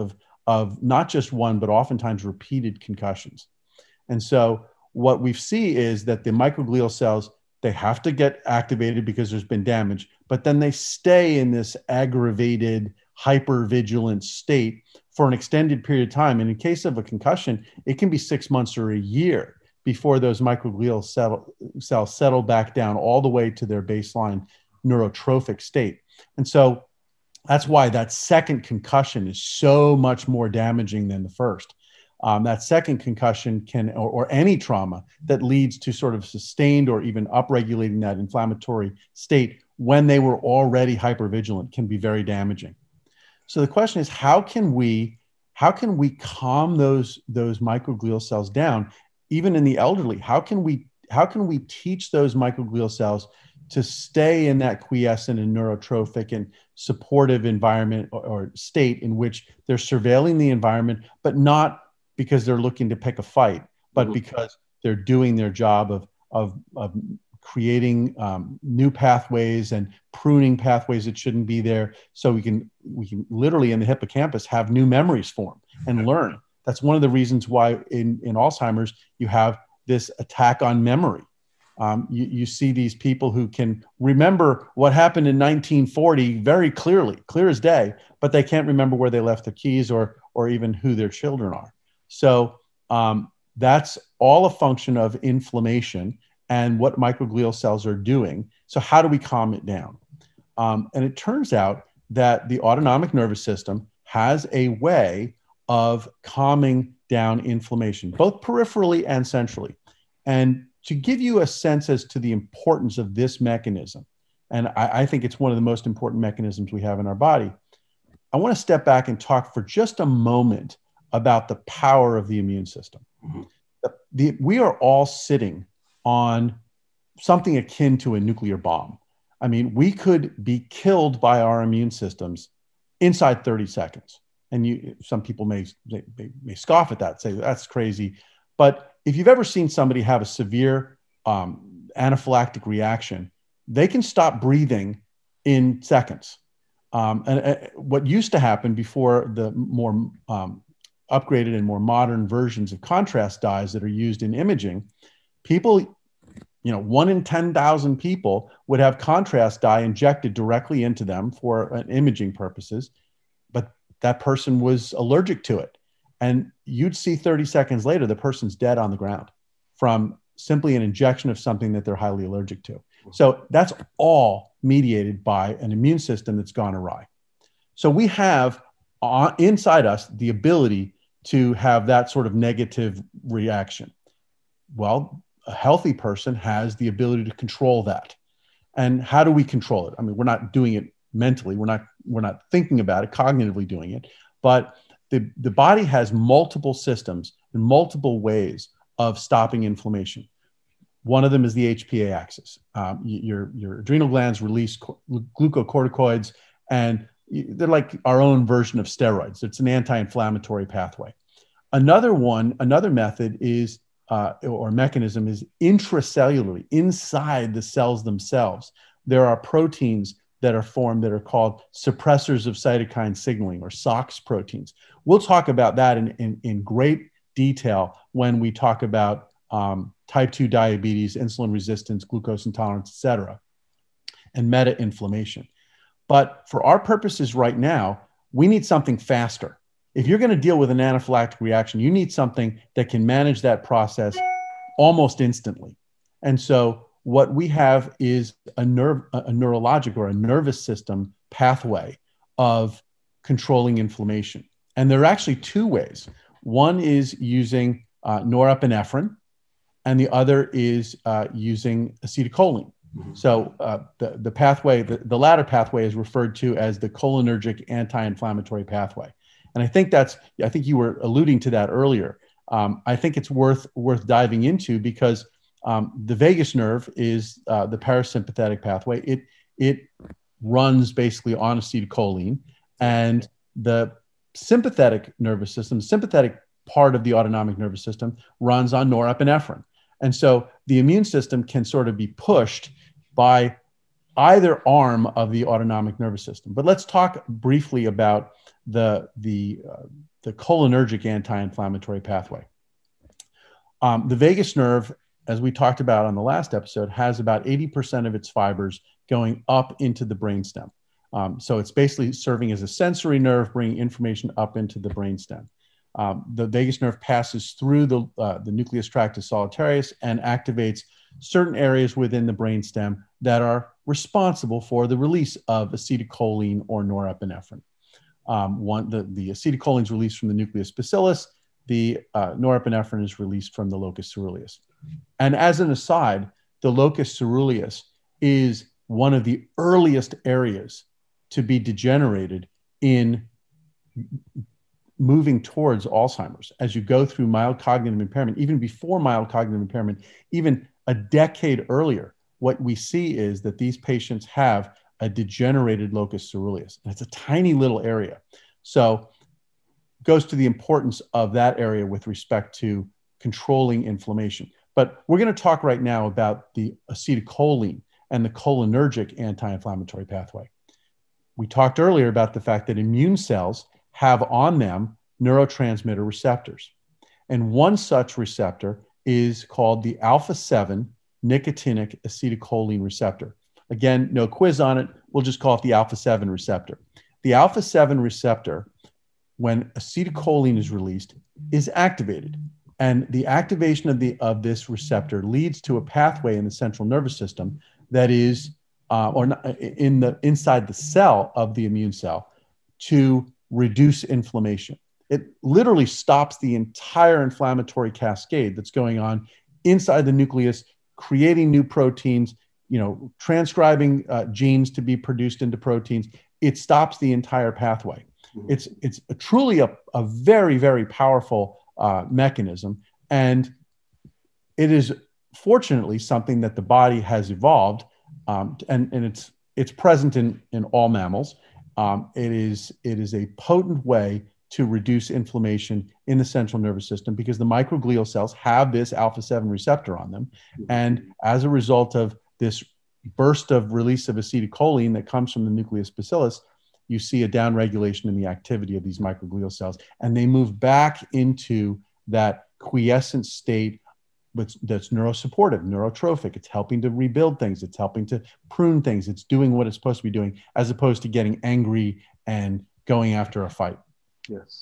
of not just one, but oftentimes repeated concussions. And so what we see is that the microglial cells, they have to get activated because there's been damage, but then they stay in this aggravated, hypervigilant state for an extended period of time. And in case of a concussion, it can be six months or a year before those microglial settle, cells settle back down all the way to their baseline neurotrophic state. And so that's why that second concussion is so much more damaging than the first. Um, that second concussion can, or, or any trauma that leads to sort of sustained or even upregulating that inflammatory state when they were already hypervigilant, can be very damaging. So the question is, how can we, how can we calm those, those microglial cells down, even in the elderly? How can we, how can we teach those microglial cells to stay in that quiescent and neurotrophic and supportive environment or, or state in which they're surveilling the environment, but not because they're looking to pick a fight, but mm-hmm. because they're doing their job of, of, of creating um, new pathways and pruning pathways that shouldn't be there, so we can we can literally in the hippocampus have new memories form and learn. That's one of the reasons why in, in Alzheimer's you have this attack on memory. Um, you, you see these people who can remember what happened in nineteen forty very clearly, clear as day, but they can't remember where they left their keys or or even who their children are. So um, that's all a function of inflammation and what microglial cells are doing. So how do we calm it down? Um, and it turns out that the autonomic nervous system has a way of calming down inflammation, both peripherally and centrally. And to give you a sense as to the importance of this mechanism, and I, I think it's one of the most important mechanisms we have in our body, I want to step back and talk for just a moment about the power of the immune system. Mm-hmm. The, the, we are all sitting on something akin to a nuclear bomb. I mean, we could be killed by our immune systems inside thirty seconds. And you, some people may, may, may scoff at that, say that's crazy. But if you've ever seen somebody have a severe um, anaphylactic reaction, they can stop breathing in seconds. Um, and uh, what used to happen before the more um, upgraded and more modern versions of contrast dyes that are used in imaging, people, you know, one in ten thousand people would have contrast dye injected directly into them for uh, imaging purposes, but that person was allergic to it. And you'd see thirty seconds later, the person's dead on the ground from simply an injection of something that they're highly allergic to. So that's all mediated by an immune system that's gone awry. So we have uh, inside us the ability to have that sort of negative reaction. Well, a healthy person has the ability to control that. And how do we control it? I mean, we're not doing it mentally. We're not, we're not thinking about it, cognitively doing it. But the, the body has multiple systems and multiple ways of stopping inflammation. One of them is the H P A axis. Um, your, your adrenal glands release glucocorticoids, and they're like our own version of steroids. It's an anti-inflammatory pathway. Another one, another method is, uh, or mechanism is intracellularly, inside the cells themselves. There are proteins that are formed that are called suppressors of cytokine signaling, or S O C S proteins. We'll talk about that in, in, in great detail when we talk about um, type two diabetes, insulin resistance, glucose intolerance, et cetera, and meta-inflammation. But for our purposes right now, we need something faster. If you're going to deal with an anaphylactic reaction, you need something that can manage that process almost instantly. And so what we have is a nerve, a neurologic or a nervous system pathway of controlling inflammation. And there are actually two ways. One is using uh, norepinephrine, and the other is uh, using acetylcholine. Mm-hmm. So uh, the, the pathway, the, the latter pathway is referred to as the cholinergic anti-inflammatory pathway. And I think that's, I think you were alluding to that earlier. Um, I think it's worth, worth diving into because um, the vagus nerve is uh, the parasympathetic pathway. It, it runs basically on acetylcholine, and the sympathetic nervous system, sympathetic part of the autonomic nervous system, runs on norepinephrine. And so the immune system can sort of be pushed by either arm of the autonomic nervous system. But let's talk briefly about the, the, uh, the cholinergic anti-inflammatory pathway. Um, the vagus nerve, as we talked about on the last episode, has about eighty percent of its fibers going up into the brainstem. Um, so it's basically serving as a sensory nerve, bringing information up into the brainstem. Um, the vagus nerve passes through the, uh, the nucleus tractus solitarius and activates certain areas within the brainstem that are responsible for the release of acetylcholine or norepinephrine. Um, one, the, the acetylcholine is released from the nucleus bacillus. The uh, norepinephrine is released from the locus coeruleus. And as an aside, the locus coeruleus is one of the earliest areas to be degenerated in moving towards Alzheimer's. As you go through mild cognitive impairment, even before mild cognitive impairment, even a decade earlier, what we see is that these patients have a degenerated locus coeruleus. And it's a tiny little area. So goes to the importance of that area with respect to controlling inflammation. But we're going to talk right now about the acetylcholine and the cholinergic anti-inflammatory pathway. We talked earlier about the fact that immune cells have on them neurotransmitter receptors. And one such receptor is called the alpha seven nicotinic acetylcholine receptor. Again, no quiz on it. We'll just call it the alpha seven receptor. The alpha seven receptor, when acetylcholine is released, is activated. And the activation of, the, of this receptor leads to a pathway in the central nervous system that is, uh, or not, in the, inside the cell of the immune cell to reduce inflammation. It literally stops the entire inflammatory cascade that's going on inside the nucleus, creating new proteins, you know, transcribing uh, genes to be produced into proteins. It stops the entire pathway. Mm-hmm. It's, it's a, truly a, a very, very powerful uh, mechanism. And it is fortunately something that the body has evolved, um, and, and it's, it's present in, in all mammals. Um, it is, it is a potent way to reduce inflammation in the central nervous system because the microglial cells have this alpha seven receptor on them. And as a result of this burst of release of acetylcholine that comes from the nucleus bacillus, you see a downregulation in the activity of these microglial cells, and they move back into that quiescent state that's neurosupportive, neurotrophic. It's helping to rebuild things. It's helping to prune things. It's doing what it's supposed to be doing, as opposed to getting angry and going after a fight. Yes.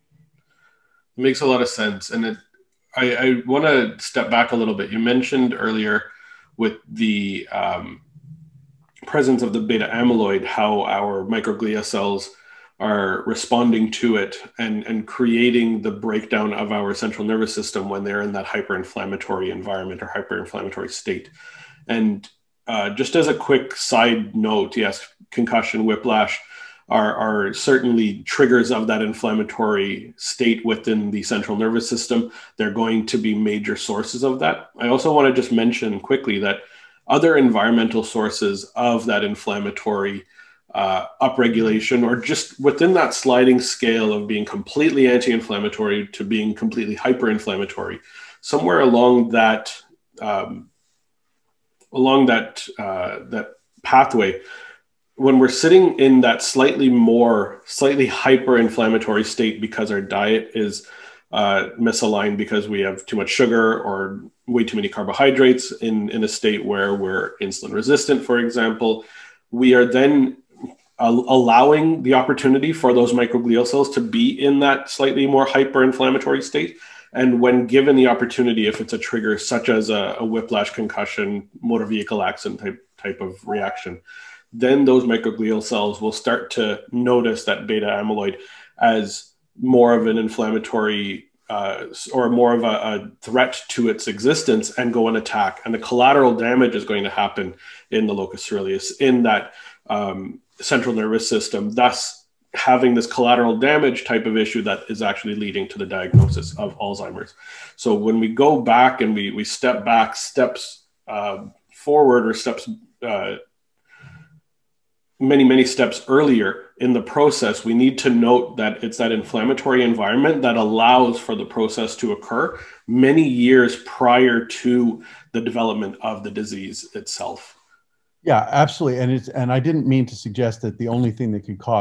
It makes a lot of sense. And it, I, I want to step back a little bit. You mentioned earlier with the um, presence of the beta amyloid, how our microglia cells are responding to it and, and creating the breakdown of our central nervous system when they're in that hyperinflammatory environment or hyperinflammatory state. And uh, just as a quick side note, yes, concussion, whiplash are, are certainly triggers of that inflammatory state within the central nervous system. They're going to be major sources of that. I also want to just mention quickly that other environmental sources of that inflammatory uh, upregulation, or just within that sliding scale of being completely anti-inflammatory to being completely hyperinflammatory, somewhere along that um, along that uh, that pathway, when we're sitting in that slightly more, slightly hyperinflammatory state because our diet is uh, misaligned because we have too much sugar or way too many carbohydrates in, in a state where we're insulin resistant, for example, we are then uh, allowing the opportunity for those microglial cells to be in that slightly more hyperinflammatory state. And when given the opportunity, if it's a trigger such as a, a whiplash, concussion, motor vehicle accident type, type of reaction, then those microglial cells will start to notice that beta amyloid as more of an inflammatory uh, or more of a, a threat to its existence and go and attack. And the collateral damage is going to happen in the locus coeruleus, in that um, central nervous system, thus having this collateral damage type of issue that is actually leading to the diagnosis of Alzheimer's. So when we go back and we, we step back steps uh, forward or steps uh, many, many steps earlier in the process, we need to note that it's that inflammatory environment that allows for the process to occur many years prior to the development of the disease itself. Yeah, absolutely. And it's, and I didn't mean to suggest that the only thing that could cause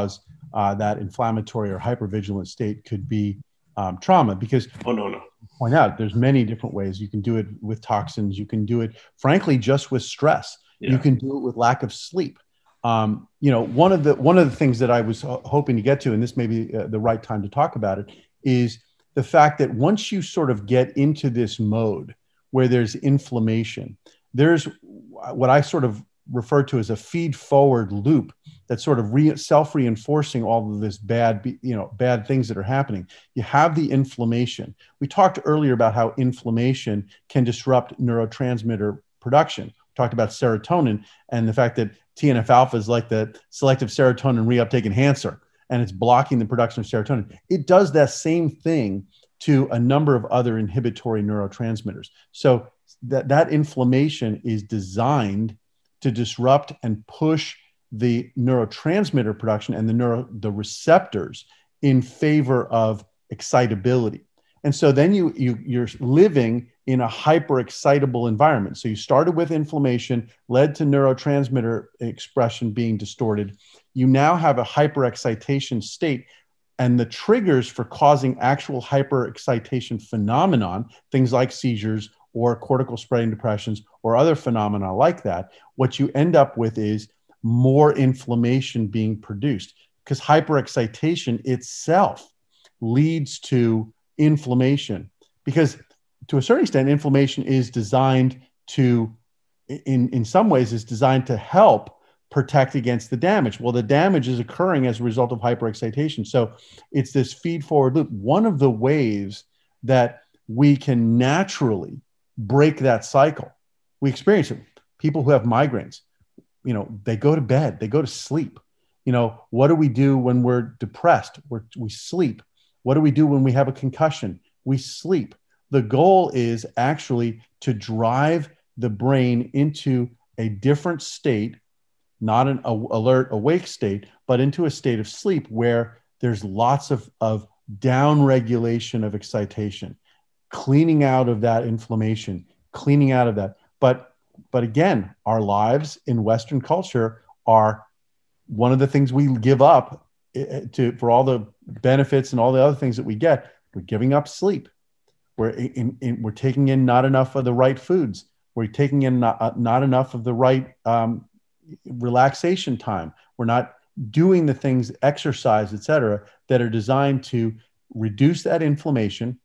uh, that inflammatory or hypervigilant state could be um, trauma. Because oh no no point out there's many different ways you can do it with toxins. You can do it, frankly, just with stress. Yeah. You can do it with lack of sleep. Um, you know, one of the one of the things that I was ho- hoping to get to, and this may be uh, the right time to talk about it, is the fact that once you sort of get into this mode where there's inflammation, there's what I sort of refer to as a feed-forward loop that's sort of re- self-reinforcing all of this bad, you know, bad things that are happening. You have the inflammation. We talked earlier about how inflammation can disrupt neurotransmitter production. We talked about serotonin and the fact that T N F alpha is like the selective serotonin reuptake enhancer, and it's blocking the production of serotonin. It does that same thing to a number of other inhibitory neurotransmitters. So that, that inflammation is designed to disrupt and push the neurotransmitter production and the neuro, the receptors in favor of excitability. And so then you, you, you're living in a hyper-excitable environment. So you started with inflammation, led to neurotransmitter expression being distorted. You now have a hyper-excitation state, and the triggers for causing actual hyper-excitation phenomenon, things like seizures or cortical spreading depressions or other phenomena like that, what you end up with is more inflammation being produced, because hyperexcitation itself leads to inflammation. Because to a certain extent, inflammation is designed to, in, in some ways, is designed to help protect against the damage. Well, the damage is occurring as a result of hyperexcitation. So it's this feed-forward loop. One of the ways that we can naturally break that cycle, we experience it. People who have migraines, you know, they go to bed, they go to sleep. You know, what do we do when we're depressed? We're, we sleep. What do we do when we have a concussion? We sleep. The goal is actually to drive the brain into a different state, not an a, alert, awake state, but into a state of sleep where there's lots of, of down regulation of excitation, cleaning out of that inflammation, cleaning out of that. But, but again, our lives in Western culture are one of the things we give up to, for all the benefits and all the other things that we get. We're giving up sleep. We're, in, in, we're taking in not enough of the right foods. We're taking in not, not enough of the right um, relaxation time. We're not doing the things, exercise, et cetera, that are designed to reduce that inflammation,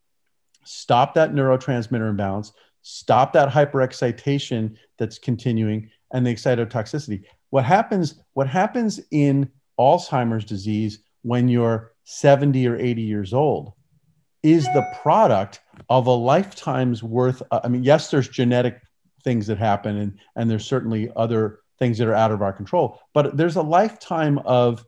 stop that neurotransmitter imbalance, stop that hyperexcitation that's continuing, and the excitotoxicity. What happens, what happens in Alzheimer's disease when you're seventy or eighty years old is the product of a lifetime's worth. I mean, yes, there's genetic things that happen, and, and there's certainly other things that are out of our control, but there's a lifetime of,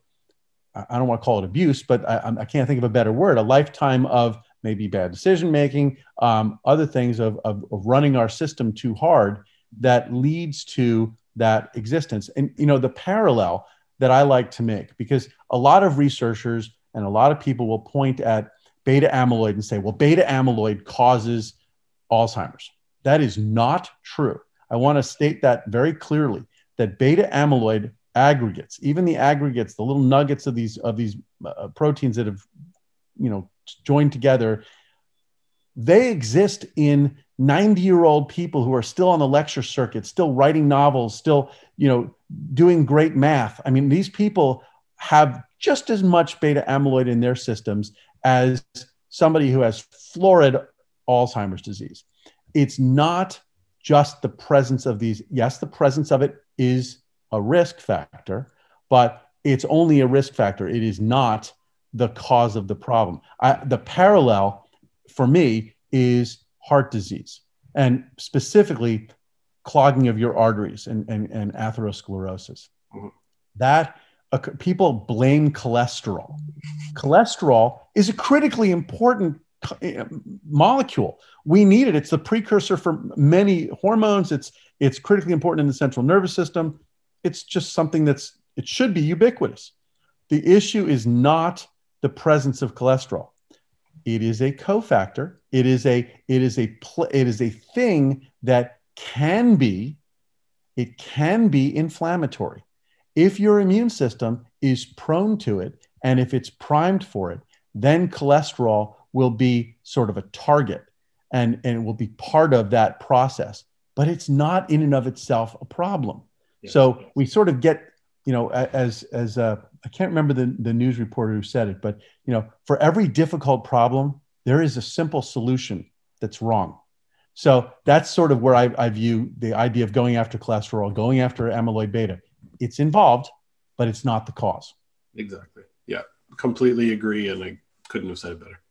I don't want to call it abuse, but I, I can't think of a better word, a lifetime of maybe bad decision-making, um, other things of, of, of running our system too hard that leads to that existence. And, you know, the parallel that I like to make, because a lot of researchers and a lot of people will point at beta amyloid and say, well, beta amyloid causes Alzheimer's. That is not true. I want to state that very clearly, that beta amyloid aggregates, even the aggregates, the little nuggets of these, of these uh, proteins that have, you know, joined together, they exist in ninety-year-old people who are still on the lecture circuit, still writing novels, still, you know, doing great math. I mean, these people have just as much beta amyloid in their systems as somebody who has florid Alzheimer's disease. It's not just the presence of these. Yes, the presence of it is a risk factor, but it's only a risk factor. It is not the cause of the problem. I, the parallel for me is heart disease, and specifically clogging of your arteries and, and, and atherosclerosis. Mm-hmm. That uh, people blame cholesterol. Cholesterol is a critically important molecule. We need it. It's the precursor for many hormones. It's, it's critically important in the central nervous system. It's just something that's, it should be ubiquitous. The issue is not the presence of cholesterol. It is a cofactor. It is a, it is a, pl- it is a thing that can be, it can be inflammatory. If your immune system is prone to it, And if it's primed for it, then cholesterol will be sort of a target and, and will be part of that process. But it's not in and of itself a problem. Yes. So we sort of get, you know, as, as a, I can't remember the, the news reporter who said it, but, you know, for every difficult problem, there is a simple solution that's wrong. So that's sort of where I, I view the idea of going after cholesterol, going after amyloid beta. It's involved, but it's not the cause. Exactly. Yeah, completely agree. And I couldn't have said it better.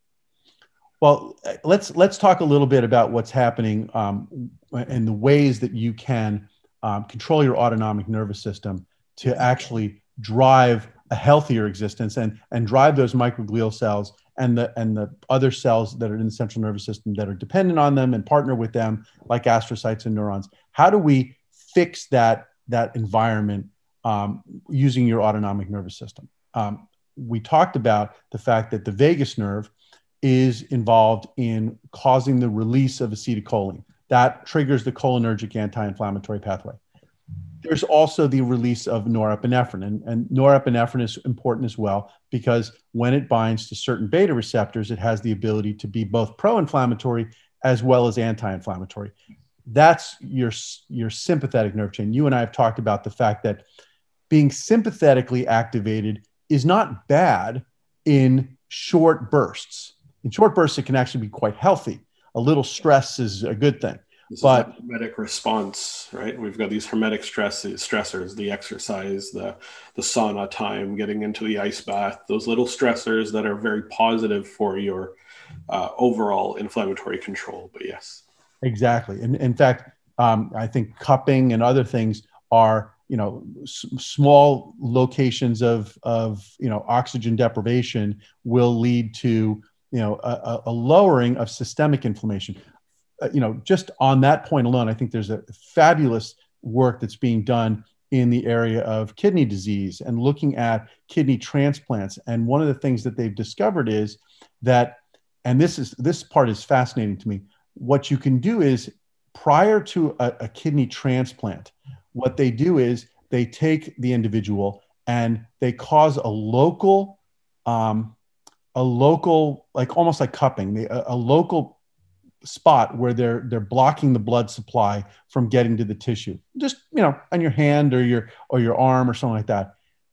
Well, let's let's talk a little bit about what's happening um, and the ways that you can um, control your autonomic nervous system to actually drive a healthier existence and and drive those microglial cells and the and the other cells that are in the central nervous system that are dependent on them and partner with them, like astrocytes and neurons. How do we fix that that environment um, using your autonomic nervous system? Um, we talked about the fact that the vagus nerve is involved in causing the release of acetylcholine. That triggers the cholinergic anti-inflammatory pathway. There's also the release of norepinephrine, and, and norepinephrine is important as well because when it binds to certain beta receptors, it has the ability to be both pro-inflammatory as well as anti-inflammatory. That's your, your sympathetic nerve chain. You and I have talked about the fact that being sympathetically activated is not bad in short bursts. In short bursts, it can actually be quite healthy. A little stress is a good thing. This but is like hermetic response, right? We've got these hermetic stresses, stressors, the exercise, the, the sauna time, getting into the ice bath, those little stressors that are very positive for your uh, overall inflammatory control. But yes. Exactly. And in fact, um, I think cupping and other things are, you know, s- small locations of, of, you know, oxygen deprivation will lead to, you know, a, a lowering of systemic inflammation. Uh, you know, just on that point alone, I think there's a fabulous work that's being done in the area of kidney disease and looking at kidney transplants. And one of the things that they've discovered is that, and this is, this part is fascinating to me. What you can do is prior to a, a kidney transplant, what they do is they take the individual and they cause a local, um, a local, like almost like cupping, they, a, a local spot where they're they're blocking the blood supply from getting to the tissue. Just, you know, on your hand or your or your arm or something like that.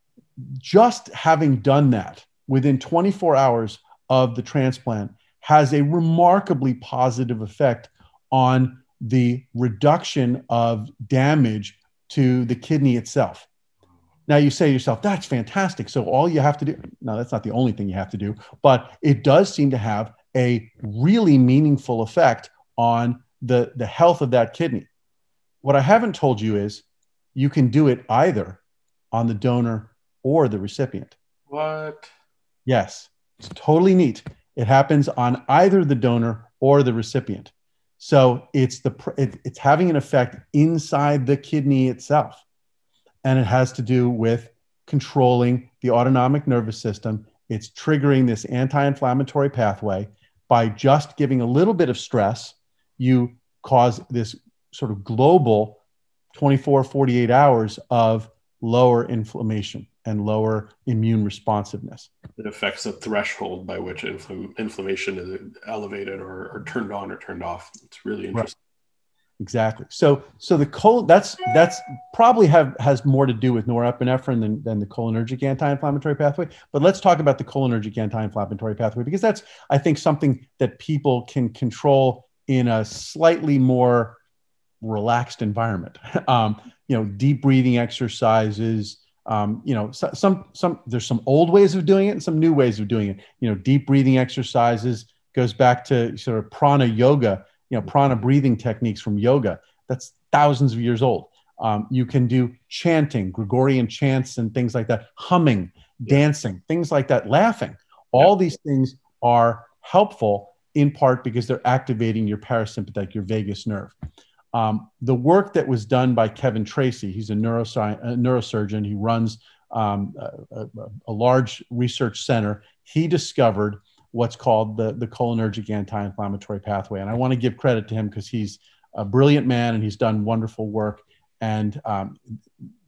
Just having done that within twenty-four hours of the transplant has a remarkably positive effect on the reduction of damage to the kidney itself. Now you say to yourself, that's fantastic. So all you have to do, no, that's not the only thing you have to do, but it does seem to have a really meaningful effect on the, the health of that kidney. What I haven't told you is you can do it either on the donor or the recipient. What? Yes, it's totally neat. It happens on either the donor or the recipient. So it's the it, it's having an effect inside the kidney itself. And it has to do with controlling the autonomic nervous system. It's triggering this anti-inflammatory pathway. By just giving a little bit of stress, you cause this sort of global twenty-four, forty-eight hours of lower inflammation and lower immune responsiveness. It affects the threshold by which infl- inflammation is elevated or, or turned on or turned off. It's really interesting. Right. Exactly. So, so the col that's that's probably have has more to do with norepinephrine than, than the cholinergic anti-inflammatory pathway. But let's talk about the cholinergic anti-inflammatory pathway because that's, I think, something that people can control in a slightly more relaxed environment. Um, you know, deep breathing exercises. Um, you know, so, some some there's some old ways of doing it and some new ways of doing it. You know, deep breathing exercises goes back to sort of prana yoga. You know, prana breathing techniques from yoga. That's thousands of years old. Um, you can do chanting, Gregorian chants and things like that, humming, dancing, things like that, laughing. All yeah. these things are helpful in part because they're activating your parasympathetic, your vagus nerve. Um, the work that was done by Kevin Tracy, he's a, neurosci- a neurosurgeon. He runs um, a, a, a large research center. He discovered what's called the, the cholinergic anti-inflammatory pathway. And I want to give credit to him because he's a brilliant man and he's done wonderful work. And um,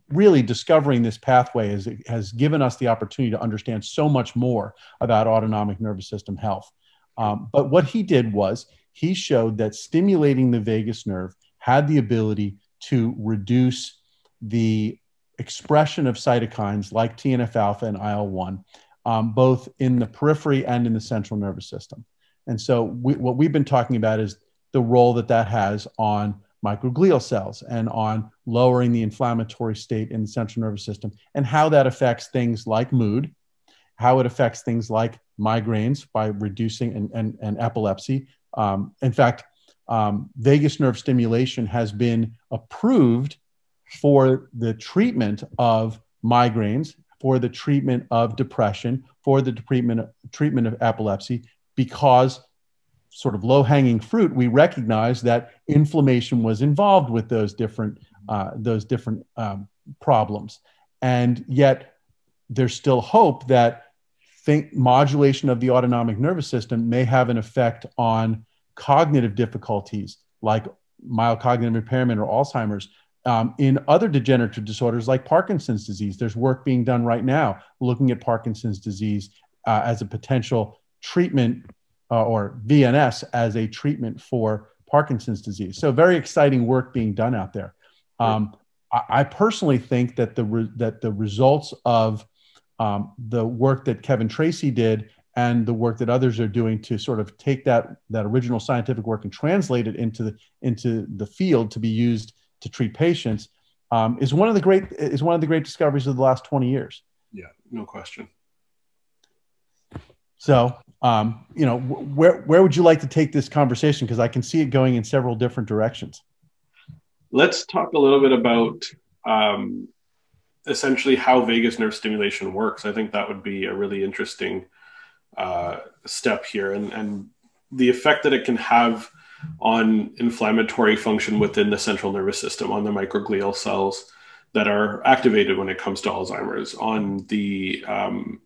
really discovering this pathway is, has given us the opportunity to understand so much more about autonomic nervous system health. Um, but what he did was he showed that stimulating the vagus nerve had the ability to reduce the expression of cytokines like T N F alpha and I L one, um, both in the periphery and in the central nervous system. And so we, what we've been talking about is the role that that has on microglial cells and on lowering the inflammatory state in the central nervous system, and how that affects things like mood, how it affects things like migraines by reducing and, and, and epilepsy. Um, in fact, um, vagus nerve stimulation has been approved for the treatment of migraines, for the treatment of depression, for the treatment, treatment of epilepsy, because sort of low-hanging fruit, we recognize that inflammation was involved with those different, uh, those different um, problems. And yet there's still hope that think modulation of the autonomic nervous system may have an effect on cognitive difficulties like mild cognitive impairment or Alzheimer's. Um, in other degenerative disorders like Parkinson's disease, there's work being done right now looking at Parkinson's disease uh, as a potential treatment uh, or V N S as a treatment for Parkinson's disease. So very exciting work being done out there. Um, I, I personally think that the, re- that the results of um, the work that Kevin Tracey did and the work that others are doing to sort of take that, that original scientific work and translate it into the, into the field to be used to treat patients um, is one of the great is one of the great discoveries of the last twenty years. Yeah, no question. So, um, you know, where where would you like to take this conversation? Because I can see it going in several different directions. Let's talk a little bit about um, essentially how vagus nerve stimulation works. I think that would be a really interesting uh, step here, and and the effect that it can have on inflammatory function within the central nervous system, on the microglial cells that are activated when it comes to Alzheimer's, on the um,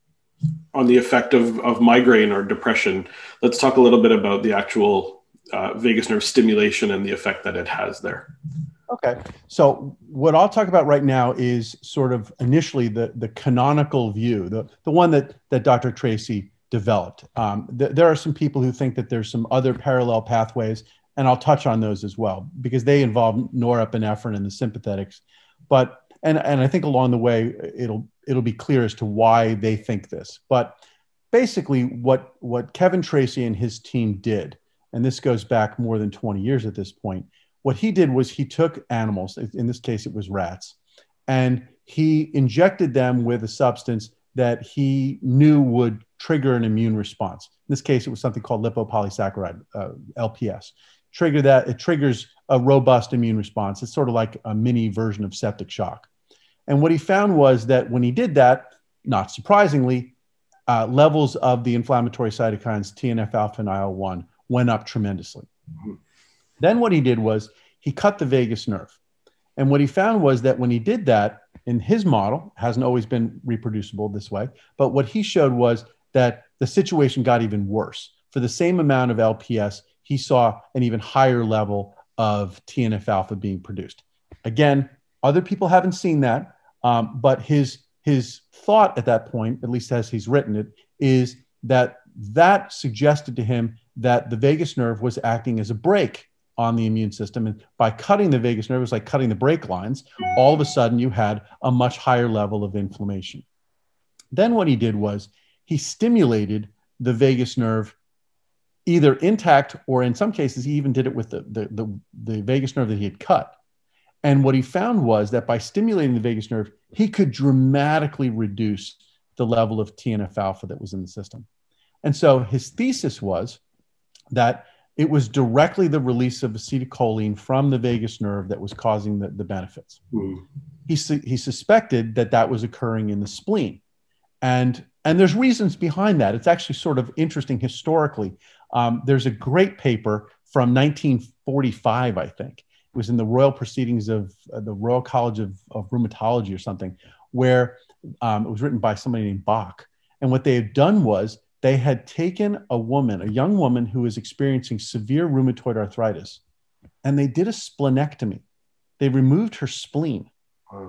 on the effect of, of migraine or depression. Let's talk a little bit about the actual uh, vagus nerve stimulation and the effect that it has there. Okay. So what I'll talk about right now is sort of initially the, the canonical view, the, the one that, that Doctor Tracey developed. Um, th- there are some people who think that there's some other parallel pathways, and I'll touch on those as well, because they involve norepinephrine and the sympathetics. But, and, and I think along the way, it'll, it'll be clear as to why they think this. But basically what, what Kevin Tracey and his team did, and this goes back more than twenty years at this point, what he did was he took animals, in this case it was rats, and he injected them with a substance that he knew would trigger an immune response. In this case, it was something called lipopolysaccharide, uh, L P S. Trigger that, it triggers a robust immune response. It's sort of like a mini version of septic shock. And what he found was that when he did that, not surprisingly, uh, levels of the inflammatory cytokines T N F alpha and I L one went up tremendously. Mm-hmm. Then what he did was he cut the vagus nerve. And what he found was that when he did that, in his model, hasn't always been reproducible this way, but what he showed was that the situation got even worse. For the same amount of L P S, he saw an even higher level of T N F alpha being produced. Again, other people haven't seen that, um, but his, his thought at that point, at least as he's written it, is that that suggested to him that the vagus nerve was acting as a brake on the immune system. And by cutting the vagus nerve, it was like cutting the brake lines. All of a sudden, you had a much higher level of inflammation. Then what he did was he stimulated the vagus nerve either intact, or in some cases, he even did it with the, the, the, the vagus nerve that he had cut. And what he found was that by stimulating the vagus nerve, he could dramatically reduce the level of T N F alpha that was in the system. And so his thesis was that it was directly the release of acetylcholine from the vagus nerve that was causing the, the benefits. Mm. He, su- he suspected that that was occurring in the spleen. And, and there's reasons behind that. It's actually sort of interesting historically. Um, there's a great paper from nineteen forty-five, I think. It was in the Royal Proceedings of uh, the Royal College of, of Rheumatology or something, where um, it was written by somebody named Bach. And what they had done was they had taken a woman, a young woman who was experiencing severe rheumatoid arthritis, and they did a splenectomy. They removed her spleen. Wow.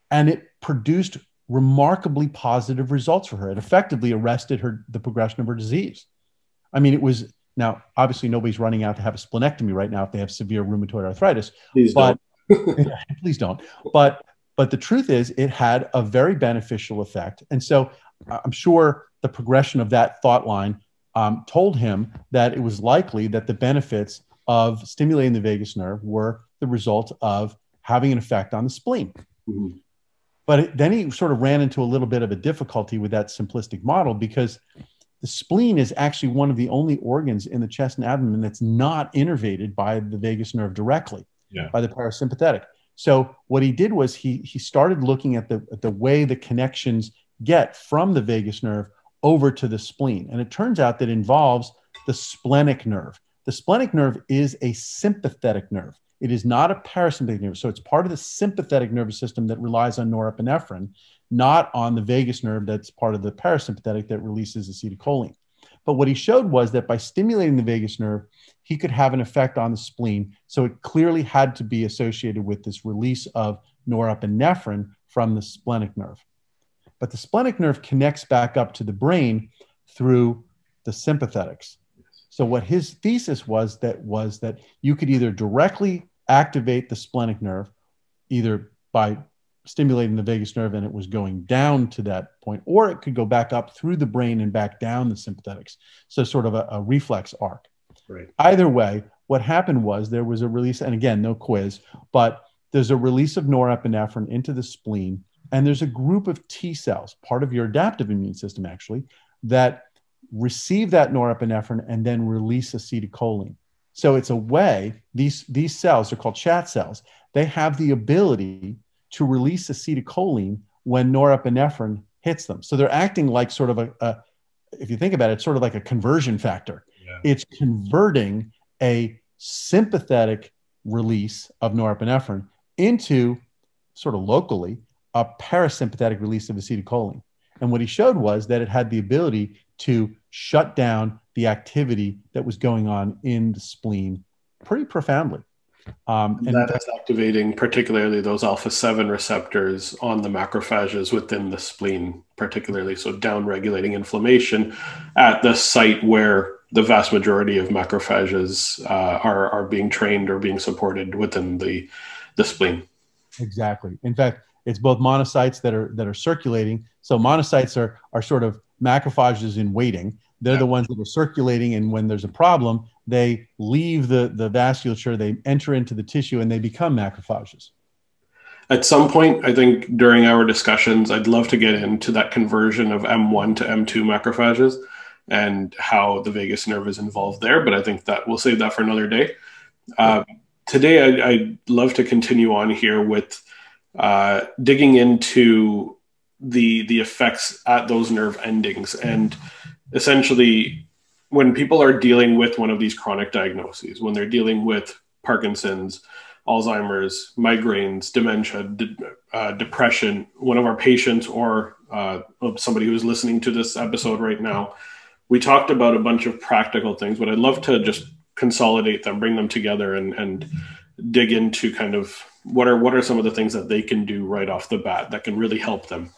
and it produced remarkably positive results for her. It effectively arrested her, the progression of her disease. I mean, it was, now, obviously nobody's running out to have a splenectomy right now if they have severe rheumatoid arthritis. Please but, don't. yeah, please don't. But, but the truth is it had a very beneficial effect. And so I'm sure the progression of that thought line um, told him that it was likely that the benefits of stimulating the vagus nerve were the result of having an effect on the spleen. Mm-hmm. But it, then he sort of ran into a little bit of a difficulty with that simplistic model, because the spleen is actually one of the only organs in the chest and abdomen that's not innervated by the vagus nerve directly, yeah. by the parasympathetic. So what he did was he, he started looking at the, at the way the connections get from the vagus nerve over to the spleen. And it turns out that it involves the splenic nerve. The splenic nerve is a sympathetic nerve. It is not a parasympathetic nerve. So it's part of the sympathetic nervous system that relies on norepinephrine, not on the vagus nerve that's part of the parasympathetic that releases acetylcholine. But what he showed was that by stimulating the vagus nerve, he could have an effect on the spleen. So it clearly had to be associated with this release of norepinephrine from the splenic nerve. But the splenic nerve connects back up to the brain through the sympathetics. So what his thesis was that was that you could either directly activate the splenic nerve, either by stimulating the vagus nerve and it was going down to that point, or it could go back up through the brain and back down the sympathetics. So sort of a, a reflex arc. Right. Either way, what happened was there was a release, and again, no quiz, but there's a release of norepinephrine into the spleen, and there's a group of T cells, part of your adaptive immune system actually, that receive that norepinephrine and then release acetylcholine. So it's a way, these, these cells are called chat cells. They have the ability to release acetylcholine when norepinephrine hits them. So they're acting like sort of a, a if you think about it, it's sort of like a conversion factor. Yeah. It's converting a sympathetic release of norepinephrine into sort of locally a parasympathetic release of acetylcholine. And what he showed was that it had the ability to shut down the activity that was going on in the spleen pretty profoundly. Um, and that is activating particularly those alpha seven receptors on the macrophages within the spleen, particularly. So down-regulating inflammation at the site where the vast majority of macrophages uh, are, are being trained or being supported within the, the spleen. Exactly. In fact, it's both monocytes that are that are circulating. So monocytes are are sort of macrophages in waiting. They're yeah. the ones that are circulating, and when there's a problem, they leave the, the vasculature, they enter into the tissue, and they become macrophages. At some point, I think during our discussions, I'd love to get into that conversion of M one to M two macrophages and how the vagus nerve is involved there, but I think that we'll save that for another day. Uh, today, I'd, I'd love to continue on here with uh, digging into the, the effects at those nerve endings. And essentially, when people are dealing with one of these chronic diagnoses, when they're dealing with Parkinson's, Alzheimer's, migraines, dementia, de uh, depression, one of our patients or uh, somebody who's listening to this episode right now, we talked about a bunch of practical things, but I'd love to just consolidate them, bring them together, and, and dig into kind of what are, what are some of the things that they can do right off the bat that can really help them.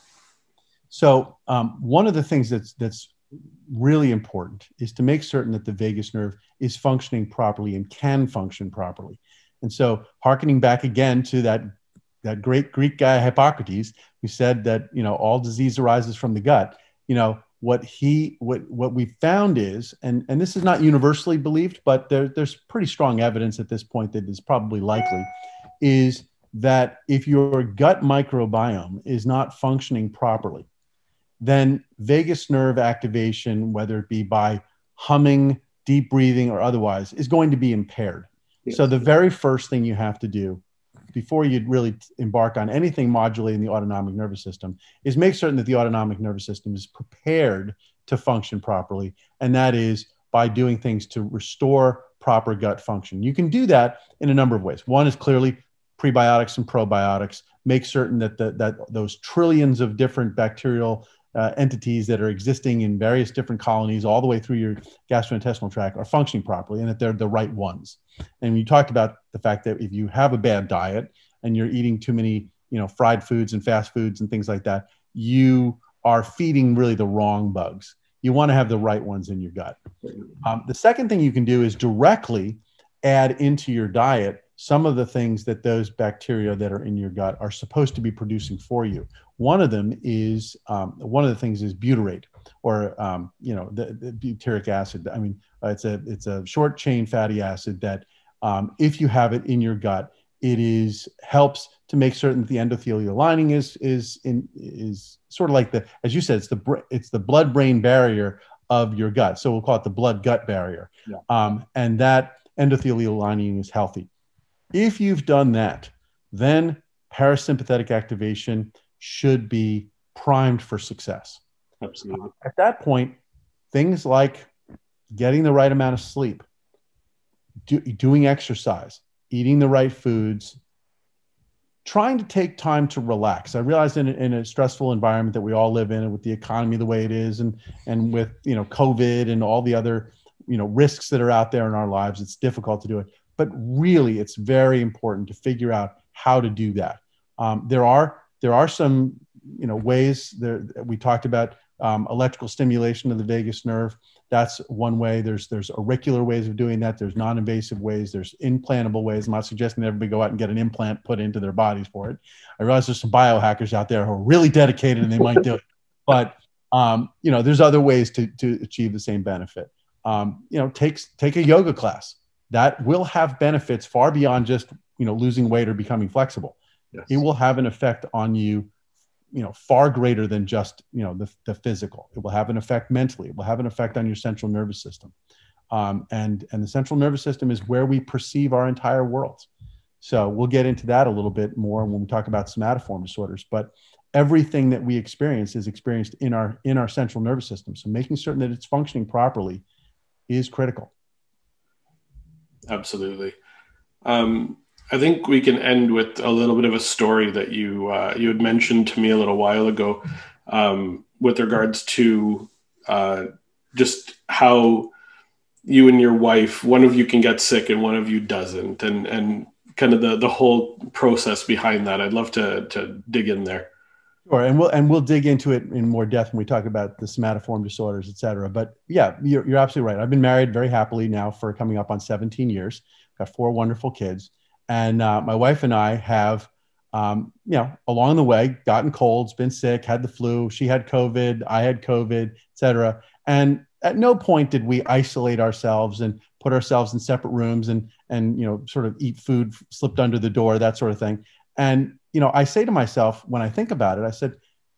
So um, one of the things that's, that's really important is to make certain that the vagus nerve is functioning properly and can function properly. And so hearkening back again to that, that great Greek guy, Hippocrates, who said that, you know, all disease arises from the gut, you know, what he, what, what we found is, and, and this is not universally believed, but there, there's pretty strong evidence at this point that is probably likely, is that if your gut microbiome is not functioning properly, then vagus nerve activation, whether it be by humming, deep breathing, or otherwise, is going to be impaired. Yes. So the very first thing you have to do before you really embark on anything modulating the autonomic nervous system is make certain that the autonomic nervous system is prepared to function properly. And that is by doing things to restore proper gut function. You can do that in a number of ways. One is clearly prebiotics and probiotics. Make certain that, the, that those trillions of different bacterial Uh, entities that are existing in various different colonies all the way through your gastrointestinal tract are functioning properly and that they're the right ones. And you talked about the fact that if you have a bad diet and you're eating too many you know, fried foods and fast foods and things like that, you are feeding really the wrong bugs. You want to have the right ones in your gut. Um, the second thing you can do is directly add into your diet some of the things that those bacteria that are in your gut are supposed to be producing for you. One of them is, um, one of the things is butyrate, or, um, you know, the, the butyric acid. I mean, uh, it's a, it's a short chain fatty acid that um, if you have it in your gut, it is helps to make certain that the endothelial lining is, is, in, is sort of like the, as you said, it's the, it's the blood-brain barrier of your gut. So we'll call it the blood-gut barrier. Yeah. Um, and that endothelial lining is healthy. If you've done that, then parasympathetic activation should be primed for success. Absolutely. At that point, things like getting the right amount of sleep, do, doing exercise, eating the right foods, trying to take time to relax. I realize in a, in a stressful environment that we all live in, and with the economy the way it is, and and with, you know, COVID and all the other, you know, risks that are out there in our lives, it's difficult to do it. But really, it's very important to figure out how to do that. Um, there are there are some, you know, ways there. We talked about um, electrical stimulation of the vagus nerve. That's one way. There's there's auricular ways of doing that. There's non-invasive ways. There's implantable ways. I'm not suggesting that everybody go out and get an implant put into their bodies for it. I realize there's some biohackers out there who are really dedicated and they might do it. But um, you know, there's other ways to to achieve the same benefit. Um, you know, take take a yoga class. That will have benefits far beyond just, you know, losing weight or becoming flexible. Yes. It will have an effect on you, you know, far greater than just, you know, the, the physical. It will have an effect mentally. It will have an effect on your central nervous system. Um, and, and the central nervous system is where we perceive our entire world. So we'll get into that a little bit more when we talk about somatoform disorders, but everything that we experience is experienced in our, in our central nervous system. So making certain that it's functioning properly is critical. Absolutely. Um, I think we can end with a little bit of a story that you uh, you had mentioned to me a little while ago, um, with regards to uh, just how you and your wife, one of you can get sick and one of you doesn't, and and kind of the the whole process behind that. I'd love to to dig in there. Sure, and we'll and we'll dig into it in more depth when we talk about the somatoform disorders, et cetera. But yeah, you're, you're absolutely right. I've been married very happily now for coming up on seventeen years. Got four wonderful kids, and uh, my wife and I have, um, you know, along the way, gotten colds, been sick, had the flu. She had COVID, I had COVID, et cetera. And at no point did we isolate ourselves and put ourselves in separate rooms and and you know, sort of eat food slipped under the door, that sort of thing. And you know, I say to myself, when I think about it, I said,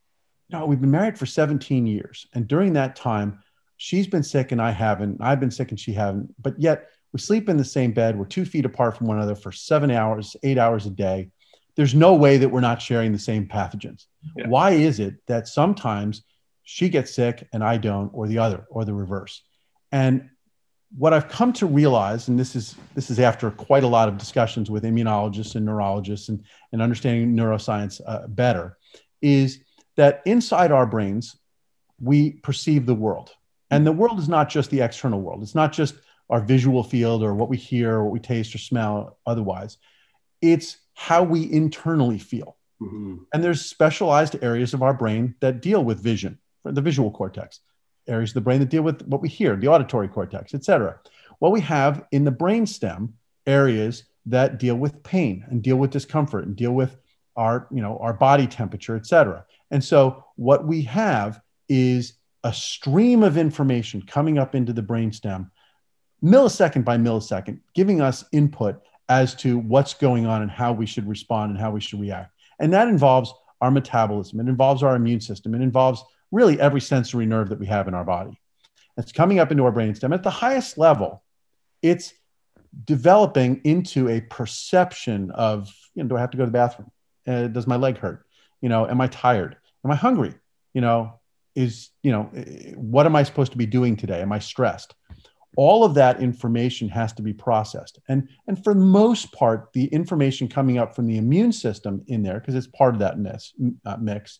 no, we've been married for seventeen years. And during that time, she's been sick and I haven't. I've been sick and she haven't. But yet we sleep in the same bed. We're two feet apart from one another for seven hours, eight hours a day. There's no way that we're not sharing the same pathogens. Yeah. Why is it that sometimes she gets sick and I don't, or the other, or the reverse? And what I've come to realize, and this is this is after quite a lot of discussions with immunologists and neurologists and, and understanding neuroscience uh, better, is that inside our brains, we perceive the world. And the world is not just the external world. It's not just our visual field or what we hear or what we taste or smell otherwise. It's how we internally feel. Mm-hmm. And there's specialized areas of our brain that deal with vision, the visual cortex. Areas of the brain that deal with what we hear, the auditory cortex, et cetera. Well, we have in the brainstem areas that deal with pain and deal with discomfort and deal with our, you know, our body temperature, et cetera. And so what we have is a stream of information coming up into the brainstem, millisecond by millisecond, giving us input as to what's going on and how we should respond and how we should react. And that involves our metabolism. It involves our immune system. It involves really every sensory nerve that we have in our body. It's coming up into our brainstem. At the highest level, it's developing into a perception of, you know, do I have to go to the bathroom? Uh, does my leg hurt? You know, am I tired? Am I hungry? You know, is, you know, what am I supposed to be doing today? Am I stressed? All of that information has to be processed. And, and for the most part, the information coming up from the immune system in there, because it's part of that mix, uh, mix,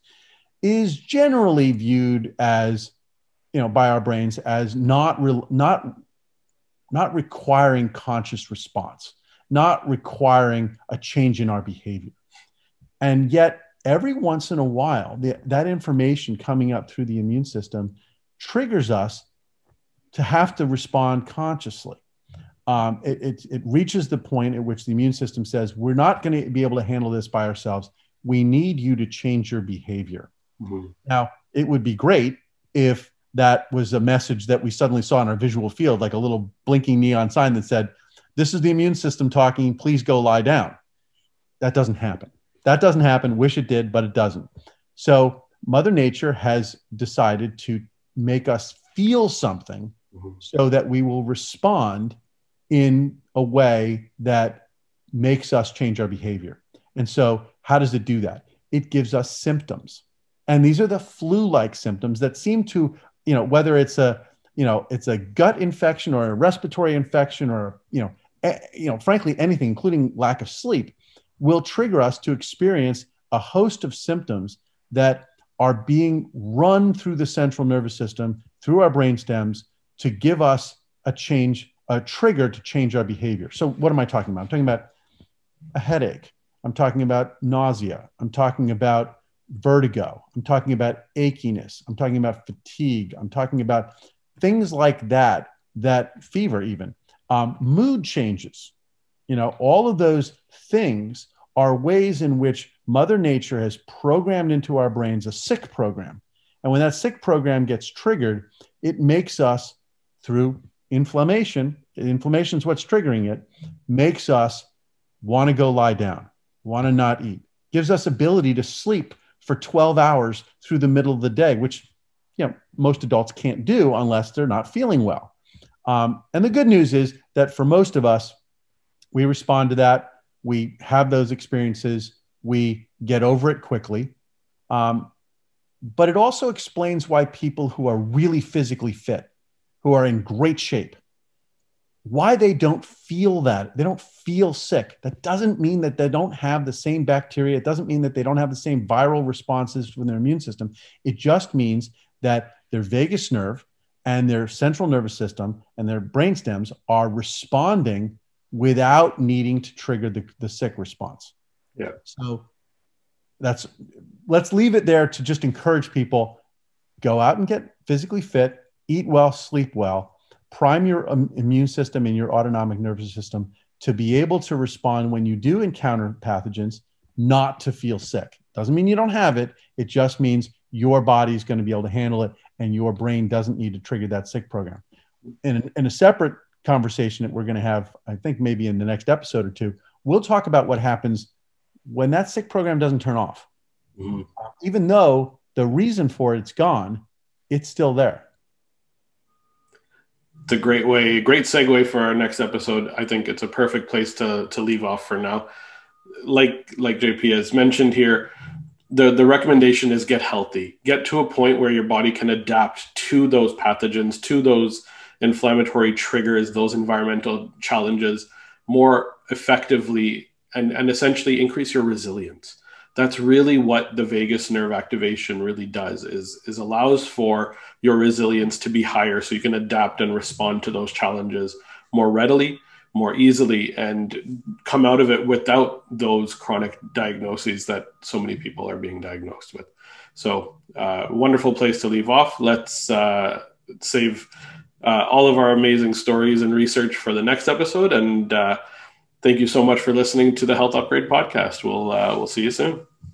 is generally viewed as, you know, by our brains as not real, not, not requiring conscious response, not requiring a change in our behavior. And yet, every once in a while, the, that information coming up through the immune system triggers us to have to respond consciously. Um, it, it, it reaches the point at which the immune system says, we're not going to be able to handle this by ourselves. We need you to change your behavior. Mm-hmm. Now, it would be great if that was a message that we suddenly saw in our visual field, like a little blinking neon sign that said, this is the immune system talking, please go lie down. That doesn't happen. That doesn't happen. Wish it did, but it doesn't. So Mother Nature has decided to make us feel something mm-hmm. so that we will respond in a way that makes us change our behavior. And so how does it do that? It gives us symptoms. And these are the flu-like symptoms that seem to, you know, whether it's a, you know, it's a gut infection or a respiratory infection or, you know, eh, you know, frankly, anything, including lack of sleep, will trigger us to experience a host of symptoms that are being run through the central nervous system, through our brain stems, to give us a change, a trigger to change our behavior. So what am I talking about? I'm talking about a headache. I'm talking about nausea. I'm talking about vertigo. I'm talking about achiness. I'm talking about fatigue. I'm talking about things like that, that fever even, um, mood changes. You know, all of those things are ways in which Mother Nature has programmed into our brains a sick program. And when that sick program gets triggered, it makes us, through inflammation, inflammation is what's triggering it, makes us want to go lie down, want to not eat, gives us ability to sleep for twelve hours through the middle of the day, which, you know, most adults can't do unless they're not feeling well. Um, and the good news is that for most of us, we respond to that. We have those experiences. We get over it quickly. Um, but it also explains why people who are really physically fit, who are in great shape, why they don't feel that. They don't feel sick. That doesn't mean that they don't have the same bacteria. It doesn't mean that they don't have the same viral responses from their immune system. It just means that their vagus nerve and their central nervous system and their brain stems are responding without needing to trigger the, the sick response. Yeah. So that's, let's leave it there to just encourage people, go out and get physically fit, eat well, sleep well, prime your um, immune system and your autonomic nervous system to be able to respond when you do encounter pathogens, not to feel sick. Doesn't mean you don't have it. It just means your body is going to be able to handle it and your brain doesn't need to trigger that sick program. In, in a separate conversation that we're going to have, I think maybe in the next episode or two, we'll talk about what happens when that sick program doesn't turn off. Mm-hmm. Uh, even though the reason for it's gone, it's still there. It's a great way, great segue for our next episode. I think it's a perfect place to to leave off for now. Like like J P has mentioned here, the, the recommendation is get healthy. Get to a point where your body can adapt to those pathogens, to those inflammatory triggers, those environmental challenges more effectively, and, and essentially increase your resilience. That's really what the vagus nerve activation really does, is, is allows for your resilience to be higher so you can adapt and respond to those challenges more readily, more easily, and come out of it without those chronic diagnoses that so many people are being diagnosed with. So uh, wonderful place to leave off. Let's uh, save uh, all of our amazing stories and research for the next episode. And uh, thank you so much for listening to the Health Upgrade podcast. We'll, uh, we'll see you soon.